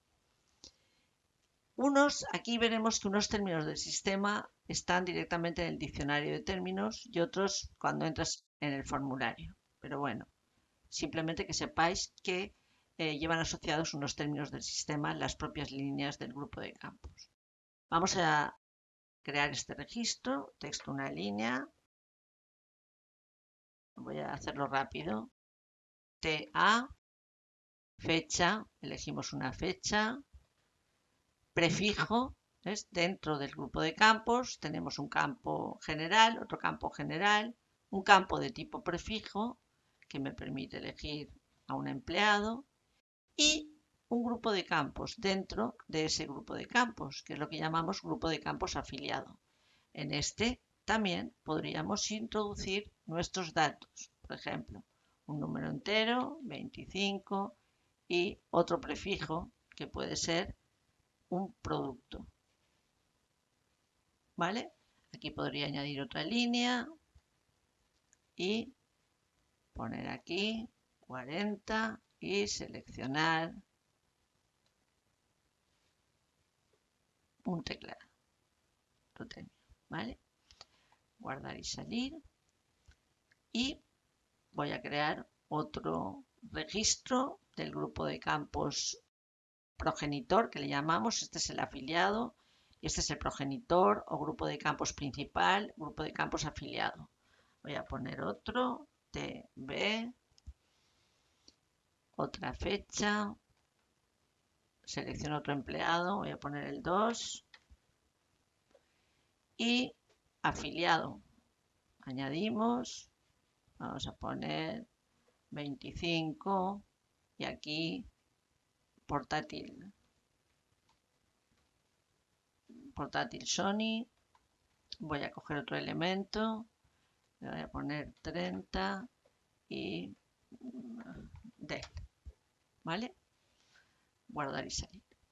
Aquí veremos que unos términos del sistema están directamente en el diccionario de términos y otros cuando entras en el formulario. Pero bueno, simplemente que sepáis que llevan asociados unos términos del sistema en las propias líneas del grupo de campos. Vamos a crear este registro, texto una línea. Voy a hacerlo rápido. TA, fecha, elegimos una fecha. Prefijo, ¿ves? Dentro del grupo de campos tenemos un campo general, otro campo general, un campo de tipo prefijo que me permite elegir a un empleado y un grupo de campos dentro de ese grupo de campos, que es lo que llamamos grupo de campos afiliado. En este también podríamos introducir nuestros datos, por ejemplo, un número entero, 25, y otro prefijo que puede ser un producto. ¿Vale? Aquí podría añadir otra línea y poner aquí 40 y seleccionar un teclado. ¿Vale? Guardar y salir. Y voy a crear otro registro del grupo de campos progenitor que le llamamos. Este es el afiliado. Este es el progenitor o grupo de campos principal, grupo de campos afiliado. Voy a poner otro, TB, otra fecha, selecciono otro empleado, voy a poner el 2 y afiliado. Añadimos, vamos a poner 25 y aquí portátil Sony. Voy a coger otro elemento, le voy a poner 30 y D. ¿Vale? Guardar y salir.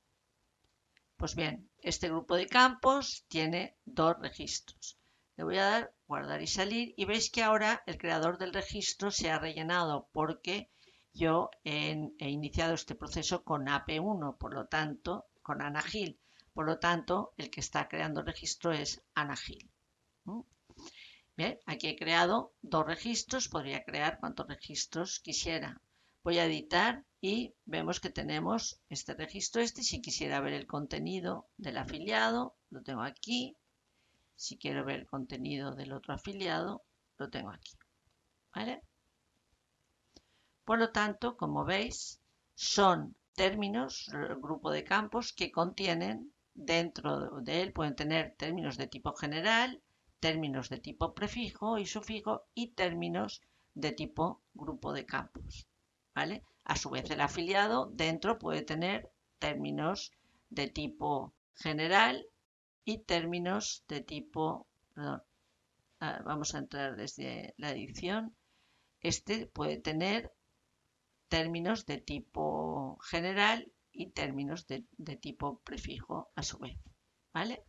Pues bien, este grupo de campos tiene dos registros. Le voy a dar guardar y salir y veis que ahora el creador del registro se ha rellenado porque yo he iniciado este proceso con AP1, por lo tanto, con Anagil. Por lo tanto, el que está creando el registro es Anagil. Bien, aquí he creado dos registros, podría crear cuantos registros quisiera. Voy a editar y vemos que tenemos este registro. Si quisiera ver el contenido del afiliado, lo tengo aquí. Si quiero ver el contenido del otro afiliado, lo tengo aquí. ¿Vale? Por lo tanto, como veis, son términos, el grupo de campos que contienen, dentro de él pueden tener términos de tipo general, términos de tipo prefijo y sufijo y términos de tipo grupo de campos. ¿Vale? A su vez, el afiliado dentro puede tener términos de tipo general y términos de tipo, perdón, vamos a entrar desde la edición. Este puede tener términos de tipo general y términos de tipo prefijo a su vez. ¿Vale?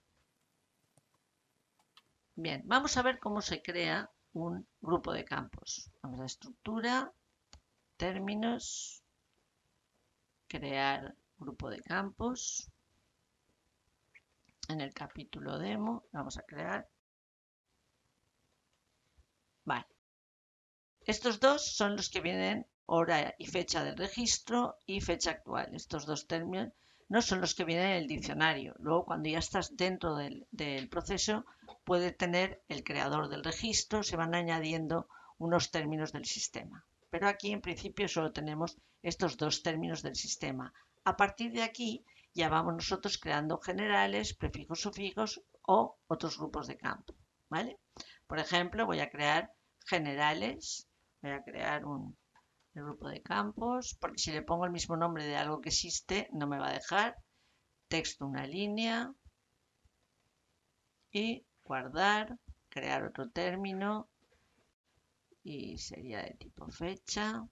Bien, vamos a ver cómo se crea un grupo de campos. Vamos a estructura, términos, crear grupo de campos. En el capítulo demo vamos a crear. Vale. Estos dos son los que vienen hora y fecha del registro y fecha actual. Estos dos términos no son los que vienen en el diccionario. Luego, cuando ya estás dentro del proceso, puede tener el creador del registro, se van añadiendo unos términos del sistema. Pero aquí, en principio, solo tenemos estos dos términos del sistema. A partir de aquí, ya vamos nosotros creando generales, prefijos, sufijos o otros grupos de campo. ¿Vale? Por ejemplo, voy a crear generales. Voy a crear un grupo de campos, porque si le pongo el mismo nombre de algo que existe, no me va a dejar. Texto, una línea. Y guardar, crear otro término. Y sería de tipo fecha.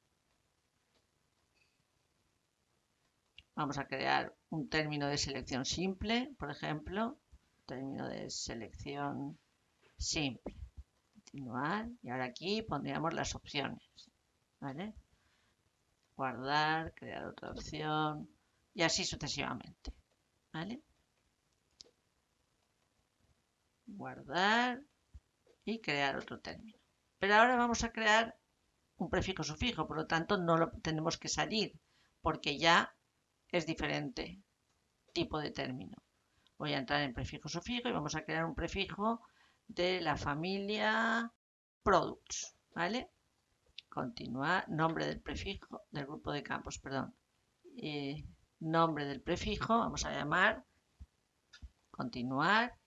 Vamos a crear un término de selección simple, por ejemplo. Término de selección simple. Continuar. Y ahora aquí pondríamos las opciones. ¿Vale? Guardar, crear otra opción y así sucesivamente. ¿Vale? Guardar y crear otro término. Pero ahora vamos a crear un prefijo sufijo, por lo tanto no lo tenemos que salir porque ya es diferente tipo de término. Voy a entrar en prefijo sufijo y vamos a crear un prefijo de la familia products. ¿Vale? Continuar, nombre del prefijo, del grupo de campos, perdón. Nombre del prefijo, vamos a llamar, continuar,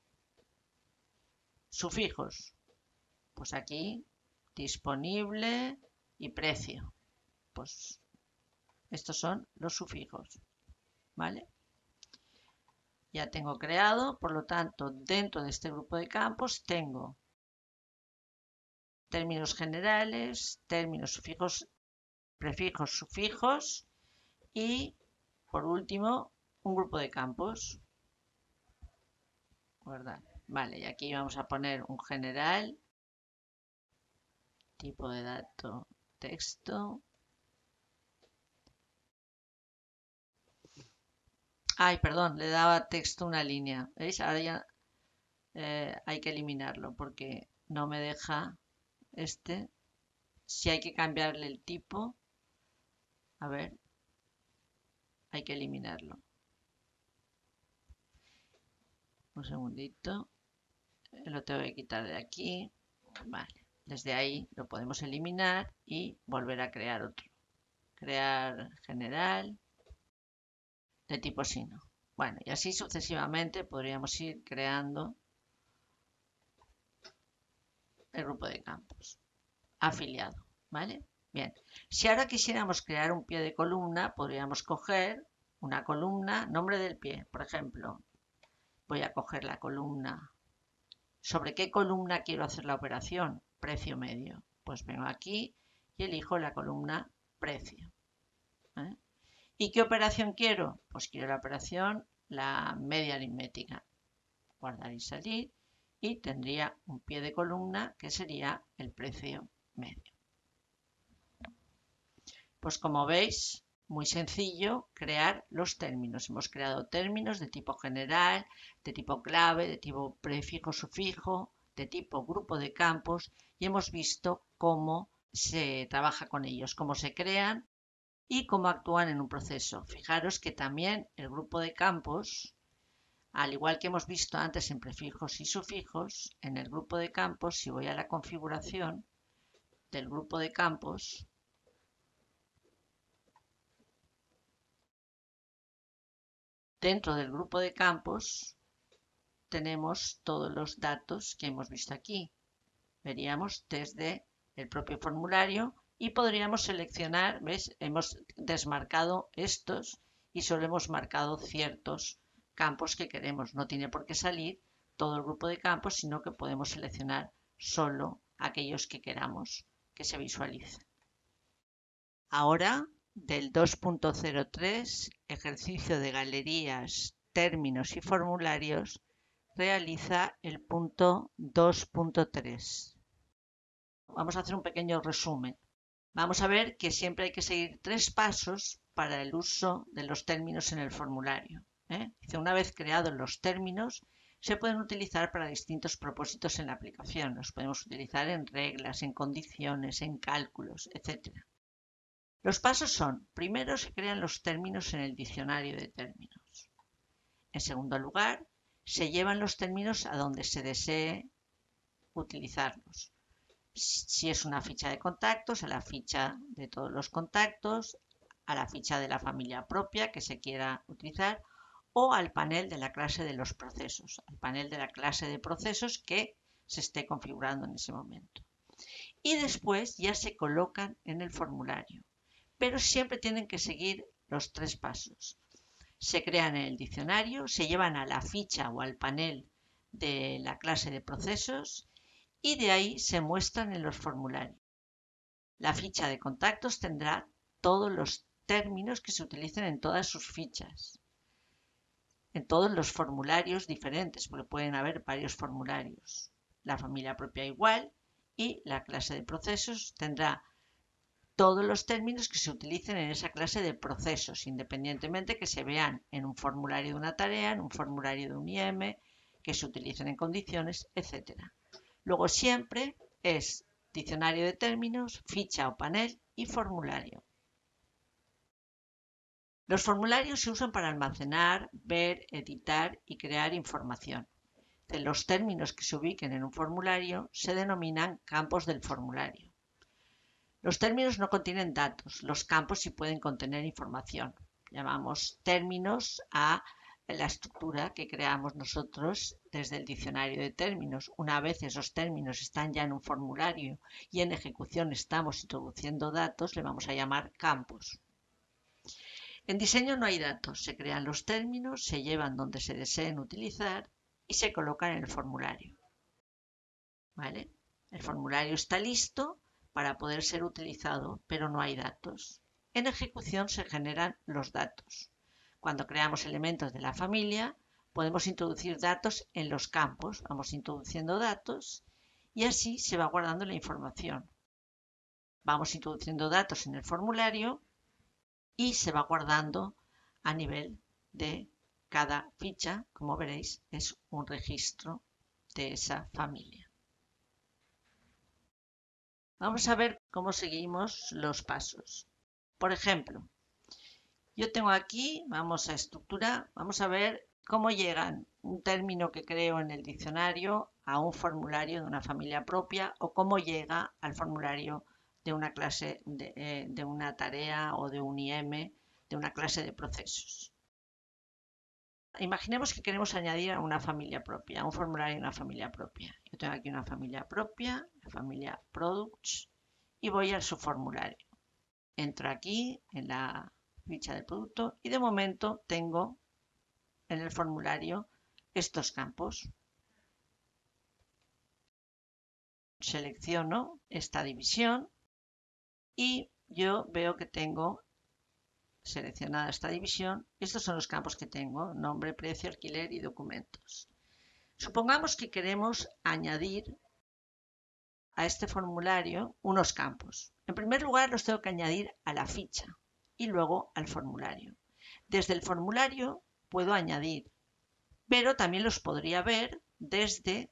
sufijos, pues aquí, disponible y precio, pues estos son los sufijos, ¿vale? Ya tengo creado, por lo tanto, dentro de este grupo de campos tengo términos generales, términos sufijos, prefijos, sufijos y, por último, un grupo de campos. Guardar. Vale, y aquí vamos a poner un general, tipo de dato, texto. Ay, perdón, le daba texto una línea. ¿Veis? Ahora ya hay que eliminarlo porque no me deja este. Si hay que cambiarle el tipo, a ver, hay que eliminarlo. Un segundito. Lo tengo que quitar de aquí. Vale, desde ahí lo podemos eliminar y volver a crear otro. Crear general de tipo sino. Bueno, y así sucesivamente podríamos ir creando el grupo de campos afiliado, ¿vale? Bien, si ahora quisiéramos crear un pie de columna, podríamos coger una columna, nombre del pie, por ejemplo. Voy a coger la columna. ¿Sobre qué columna quiero hacer la operación? Precio medio. Pues vengo aquí y elijo la columna precio. ¿Y qué operación quiero? Pues quiero la operación la media aritmética. Guardar y salir y tendría un pie de columna que sería el precio medio. Pues como veis, muy sencillo crear los términos. Hemos creado términos de tipo general, de tipo clave, de tipo prefijo, sufijo, de tipo grupo de campos y hemos visto cómo se trabaja con ellos, cómo se crean y cómo actúan en un proceso. Fijaros que también el grupo de campos, al igual que hemos visto antes en prefijos y sufijos, en el grupo de campos, si voy a la configuración del grupo de campos, dentro del grupo de campos tenemos todos los datos que hemos visto aquí. Veríamos desde el propio formulario y podríamos seleccionar, ¿ves? Hemos desmarcado estos y solo hemos marcado ciertos campos que queremos. No tiene por qué salir todo el grupo de campos, sino que podemos seleccionar solo aquellos que queramos que se visualicen. Ahora, del 2.03, ejercicio de galerías, términos y formularios, realiza el punto 2.3. Vamos a hacer un pequeño resumen. Vamos a ver que siempre hay que seguir 3 pasos para el uso de los términos en el formulario. Una vez creados los términos, se pueden utilizar para distintos propósitos en la aplicación. Los podemos utilizar en reglas, en condiciones, en cálculos, etc. Los pasos son: primero, se crean los términos en el diccionario de términos. En segundo lugar, se llevan los términos a donde se desee utilizarlos. Si es una ficha de contactos, a la ficha de todos los contactos, a la ficha de la familia propia que se quiera utilizar o al panel de la clase de los procesos, al panel de la clase de procesos que se esté configurando en ese momento. Y después ya se colocan en el formulario, pero siempre tienen que seguir los 3 pasos. Se crean en el diccionario, se llevan a la ficha o al panel de la clase de procesos y de ahí se muestran en los formularios. La ficha de contactos tendrá todos los términos que se utilicen en todas sus fichas, en todos los formularios diferentes, porque pueden haber varios formularios. La familia propia igual y la clase de procesos tendrá todos los términos que se utilicen en esa clase de procesos, independientemente que se vean en un formulario de una tarea, en un formulario de un IM, que se utilicen en condiciones, etc. Luego siempre es diccionario de términos, ficha o panel y formulario. Los formularios se usan para almacenar, ver, editar y crear información. Los términos que se ubiquen en un formulario se denominan campos del formulario. Los términos no contienen datos, los campos sí pueden contener información. Llamamos términos a la estructura que creamos nosotros desde el diccionario de términos. Una vez esos términos están ya en un formulario y en ejecución estamos introduciendo datos, le vamos a llamar campos. En diseño no hay datos, se crean los términos, se llevan donde se deseen utilizar y se colocan en el formulario. ¿Vale? El formulario está listo para poder ser utilizado, pero no hay datos. En ejecución se generan los datos. Cuando creamos elementos de la familia, podemos introducir datos en los campos. Vamos introduciendo datos y así se va guardando la información. Vamos introduciendo datos en el formulario y se va guardando a nivel de cada ficha. Como veréis, es un registro de esa familia. Vamos a ver cómo seguimos los pasos. Por ejemplo, yo tengo aquí, vamos a estructura, vamos a ver cómo llegan un término que creo en el diccionario a un formulario de una familia propia o cómo llega al formulario de una clase, de una tarea o de un IM, de una clase de procesos. Imaginemos que queremos añadir a una familia propia, a un formulario de una familia propia. Yo tengo aquí una familia propia, la familia Products, y voy a su formulario. Entro aquí en la ficha del producto y de momento tengo en el formulario estos campos. Selecciono esta división y yo veo que tengo seleccionada esta división. Estos son los campos que tengo: nombre, precio, alquiler y documentos. Supongamos que queremos añadir a este formulario unos campos. En primer lugar, los tengo que añadir a la ficha y luego al formulario. Desde el formulario puedo añadir, pero también los podría ver desde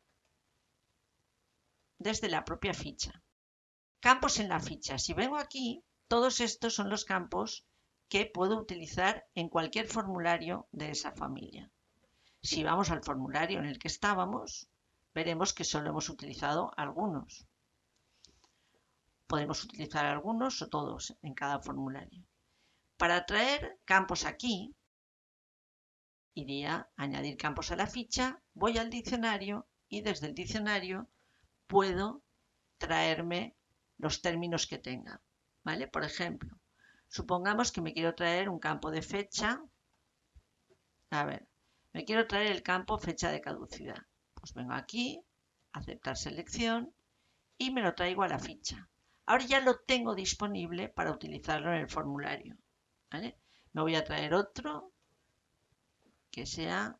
la propia ficha. Campos en la ficha. Si vengo aquí, todos estos son los campos que puedo utilizar en cualquier formulario de esa familia. Si vamos al formulario en el que estábamos, veremos que solo hemos utilizado algunos. Podemos utilizar algunos o todos en cada formulario. Para traer campos aquí, iría a añadir campos a la ficha, voy al diccionario y desde el diccionario puedo traerme los términos que tenga, ¿vale? Por ejemplo, supongamos que me quiero traer un campo de fecha. A ver, me quiero traer el campo fecha de caducidad. Pues vengo aquí, aceptar selección y me lo traigo a la ficha. Ahora ya lo tengo disponible para utilizarlo en el formulario, ¿vale? Me voy a traer otro que sea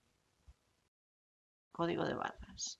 código de barras.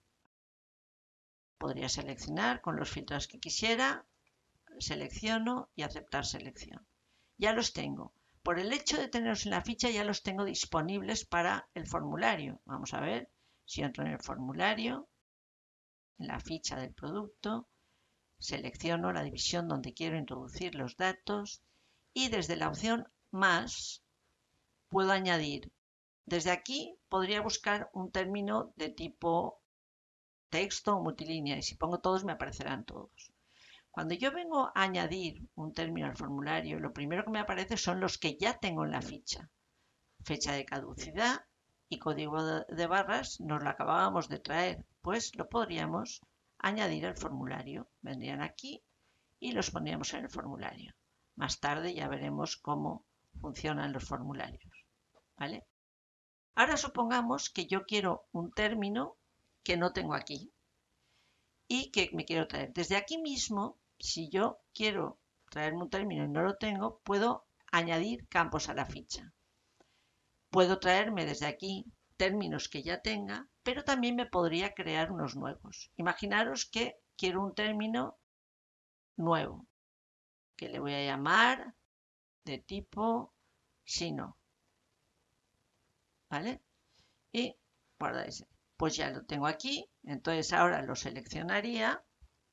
Podría seleccionar con los filtros que quisiera, selecciono y aceptar selección. Ya los tengo. Por el hecho de tenerlos en la ficha ya los tengo disponibles para el formulario. Vamos a ver si entro en el formulario, en la ficha del producto, selecciono la división donde quiero introducir los datos y desde la opción más puedo añadir. Desde aquí podría buscar un término de tipo texto o multilínea y si pongo todos me aparecerán todos. Cuando yo vengo a añadir un término al formulario, lo primero que me aparece son los que ya tengo en la ficha. Fecha de caducidad y código de barras nos lo acabábamos de traer, pues lo podríamos añadir al formulario. Vendrían aquí y los pondríamos en el formulario. Más tarde ya veremos cómo funcionan los formularios, ¿vale? Ahora supongamos que yo quiero un término que no tengo aquí y que me quiero traer. Desde aquí mismo, si yo quiero traerme un término y no lo tengo, puedo añadir campos a la ficha. Puedo traerme desde aquí términos que ya tenga, pero también me podría crear unos nuevos. Imaginaros que quiero un término nuevo, que le voy a llamar de tipo sino, ¿vale? Y guardáis. Pues ya lo tengo aquí, entonces ahora lo seleccionaría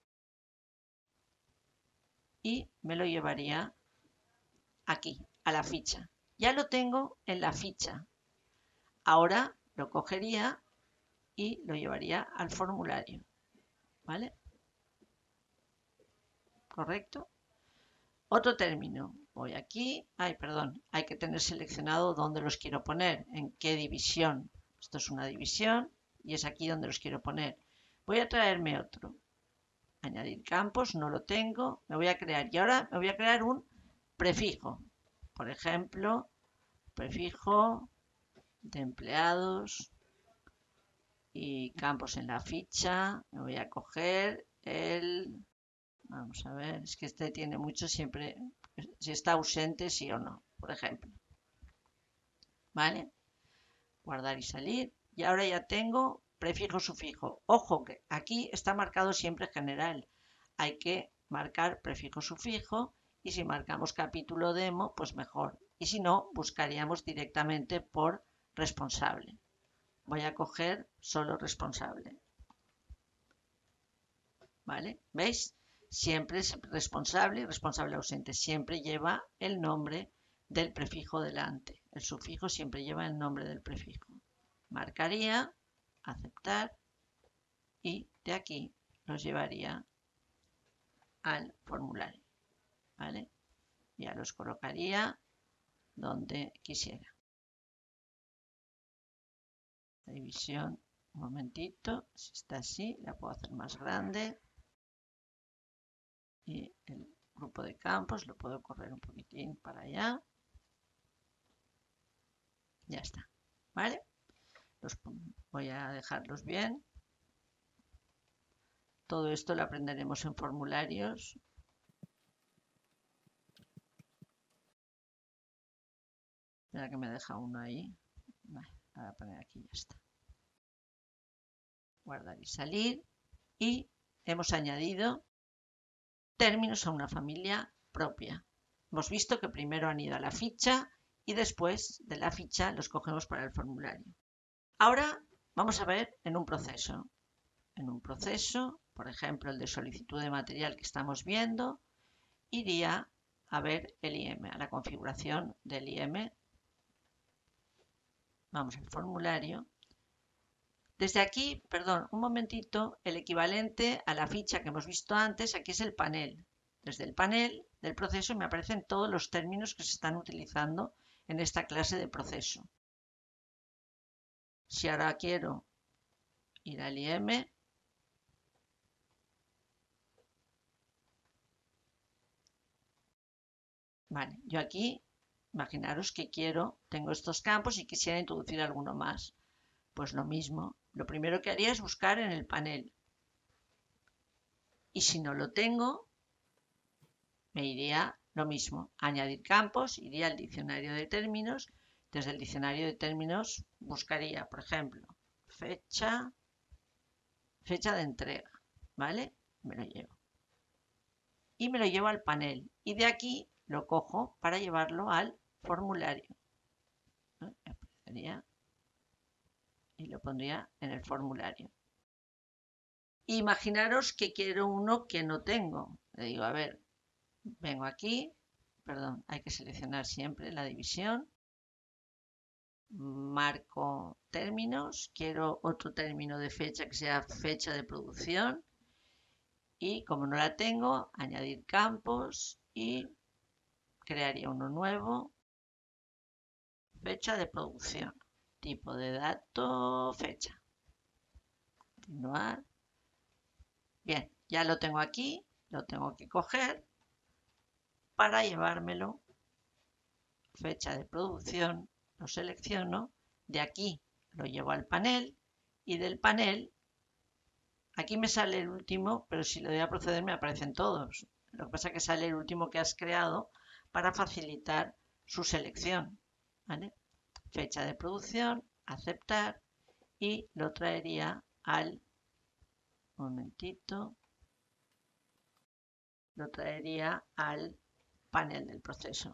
y me lo llevaría aquí, a la ficha. Ya lo tengo en la ficha. Ahora lo cogería y lo llevaría al formulario, ¿vale? ¿Correcto? Otro término. Voy aquí. Ay, perdón. Hay que tener seleccionado dónde los quiero poner, en qué división. Esto es una división y es aquí donde los quiero poner. Voy a traerme otro. Añadir campos, no lo tengo. Me voy a crear. Y ahora me voy a crear un prefijo. Por ejemplo, prefijo de empleados y campos en la ficha. Me voy a coger el... Vamos a ver, es que este tiene mucho siempre, si está ausente, sí o no, por ejemplo. ¿Vale? Guardar y salir. Y ahora ya tengo prefijo, sufijo. Ojo, que aquí está marcado siempre general. Hay que marcar prefijo, sufijo. Y si marcamos capítulo demo, pues mejor. Y si no, buscaríamos directamente por responsable. Voy a coger solo responsable. ¿Vale? ¿Veis? Siempre es responsable y responsable ausente. Siempre lleva el nombre del prefijo delante. El sufijo siempre lleva el nombre del prefijo. Marcaría, aceptar y de aquí los llevaría al formulario. ¿Vale? Ya los colocaría donde quisiera. La división, un momentito, si está así, la puedo hacer más grande. Y el grupo de campos lo puedo correr un poquitín para allá. Ya está, ¿vale? Voy a dejarlos bien. Todo esto lo aprenderemos en formularios Espera que me deja uno ahí. Vale, voy a poner aquí, ya está. Guardar y salir. Y hemos añadido términos a una familia propia. Hemos visto que primero han ido a la ficha y después de la ficha los cogemos para el formulario. Ahora vamos a ver en un proceso. En un proceso, por ejemplo, el de solicitud de material que estamos viendo, iría a ver el IM, a la configuración del IM. Vamos al formulario. Desde aquí, perdón, un momentito, el equivalente a la ficha que hemos visto antes, aquí es el panel. Desde el panel del proceso me aparecen todos los términos que se están utilizando en esta clase de proceso. Si ahora quiero ir al IM, vale, yo aquí, imaginaros que tengo estos campos y quisiera introducir alguno más. Pues lo mismo, lo primero que haría es buscar en el panel. Y si no lo tengo, me iría lo mismo, añadir campos, iría al diccionario de términos. Desde el diccionario de términos buscaría, por ejemplo, fecha de entrega, ¿vale? Me lo llevo. Y me lo llevo al panel. Y de aquí lo cojo para llevarlo al formulario. Y lo pondría en el formulario. Imaginaros que quiero uno que no tengo. Le digo, a ver, vengo aquí, perdón, hay que seleccionar siempre la división. Marco términos, quiero otro término de fecha que sea fecha de producción. Y como no la tengo, añadir campos y crearía uno nuevo. Fecha de producción. Tipo de dato, fecha. Continuar. Bien, ya lo tengo aquí, lo tengo que coger para llevármelo. Fecha de producción, lo selecciono, de aquí lo llevo al panel y del panel, aquí me sale el último, pero si le doy a proceder me aparecen todos. Lo que pasa es que sale el último que has creado para facilitar su selección. ¿Vale? Fecha de producción, aceptar y lo traería al panel del proceso.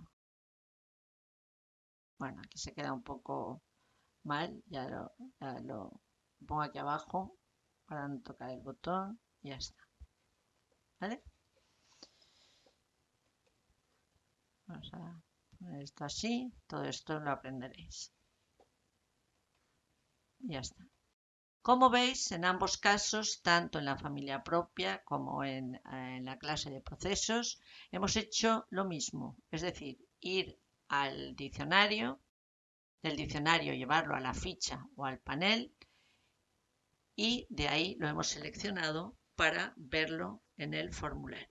Bueno, aquí se queda un poco mal, ya lo pongo aquí abajo para no tocar el botón y ya está. ¿Vale? Vamos a poner esto así, todo esto lo aprenderéis. Ya está. Como veis, en ambos casos, tanto en la familia propia como en la clase de procesos, hemos hecho lo mismo, es decir, ir al diccionario, del diccionario llevarlo a la ficha o al panel y de ahí lo hemos seleccionado para verlo en el formulario.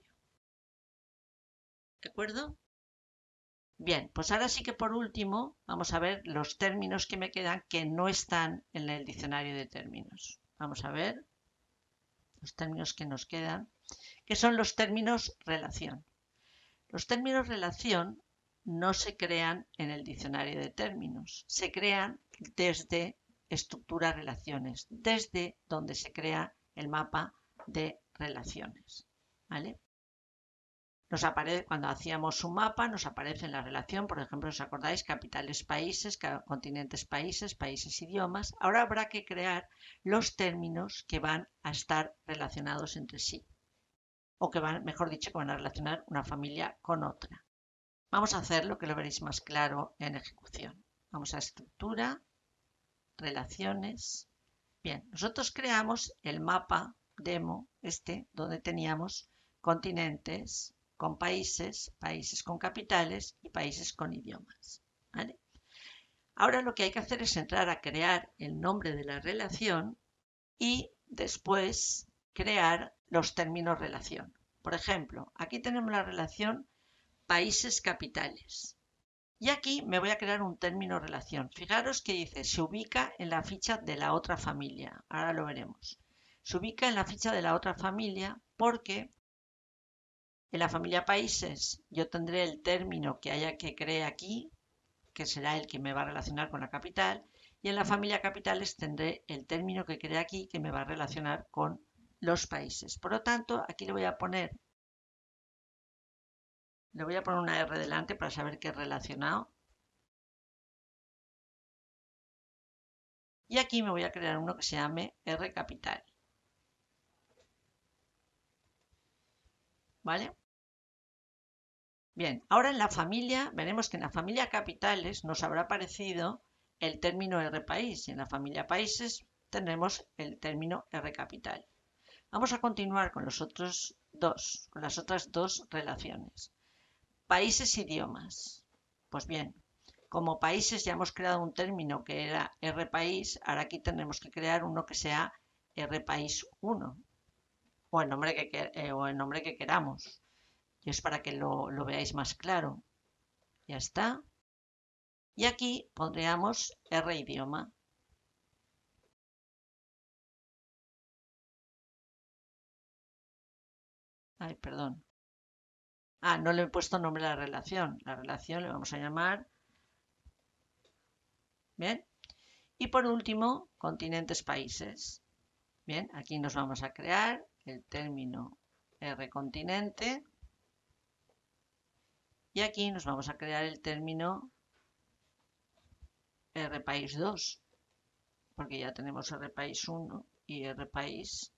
¿De acuerdo? Bien, pues ahora sí que por último vamos a ver los términos que me quedan que no están en el diccionario de términos. Vamos a ver los términos que nos quedan, que son los términos relación. Los términos relación no se crean en el diccionario de términos, se crean desde estructura relaciones, desde donde se crea el mapa de relaciones. ¿Vale? Nos aparece, cuando hacíamos un mapa, nos aparece en la relación, por ejemplo, ¿os acordáis? Capitales países, continentes países, países idiomas. Ahora habrá que crear los términos que van a estar relacionados entre sí. O que van, mejor dicho, que van a relacionar una familia con otra. Vamos a hacerlo, que lo veréis más claro en ejecución. Vamos a estructura, relaciones. Bien, nosotros creamos el mapa demo, donde teníamos continentes con países, países con capitales y países con idiomas. ¿Vale? Ahora lo que hay que hacer es entrar a crear el nombre de la relación y después crear los términos relación. Por ejemplo, aquí tenemos la relación países capitales. Y aquí me voy a crear un término relación. Fijaros que dice, se ubica en la ficha de la otra familia. Ahora lo veremos. Se ubica en la ficha de la otra familia porque en la familia países yo tendré el término que haya que crear aquí que será el que me va a relacionar con la capital, y en la familia capitales tendré el término que creé aquí que me va a relacionar con los países. Por lo tanto, aquí le voy a poner una R delante para saber que es relacionado. Y aquí me voy a crear uno que se llame R capital. ¿Vale? Bien, ahora en la familia, veremos que en la familia capitales nos habrá aparecido el término R país y en la familia países tendremos el término R capital. Vamos a continuar con las otras dos relaciones. Países, idiomas. Pues bien, como países ya hemos creado un término que era R país, ahora aquí tendremos que crear uno que sea R país 1 o el nombre que queramos. Y es para que lo veáis más claro. Ya está. Y aquí pondríamos R idioma. Ay, perdón. No le he puesto nombre a la relación. La relación le vamos a llamar. Bien. Y por último, continentes, países. Bien, aquí nos vamos a crear el término R continente. Y aquí nos vamos a crear el término R país 2. Porque ya tenemos R país 1 y R país.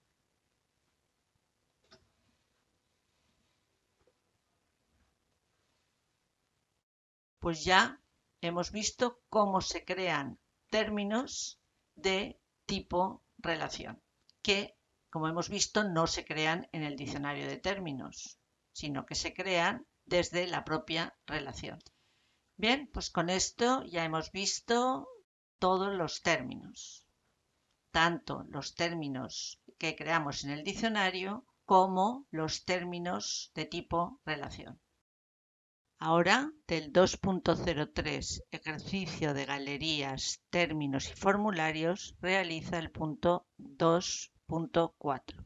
Pues ya hemos visto cómo se crean términos de tipo relación, que, como hemos visto, no se crean en el diccionario de términos, sino que se crean desde la propia relación. Bien, pues con esto ya hemos visto todos los términos, tanto los términos que creamos en el diccionario como los términos de tipo relación. Ahora, del 2.03, ejercicio de galerías, términos y formularios, realiza el punto 2.4.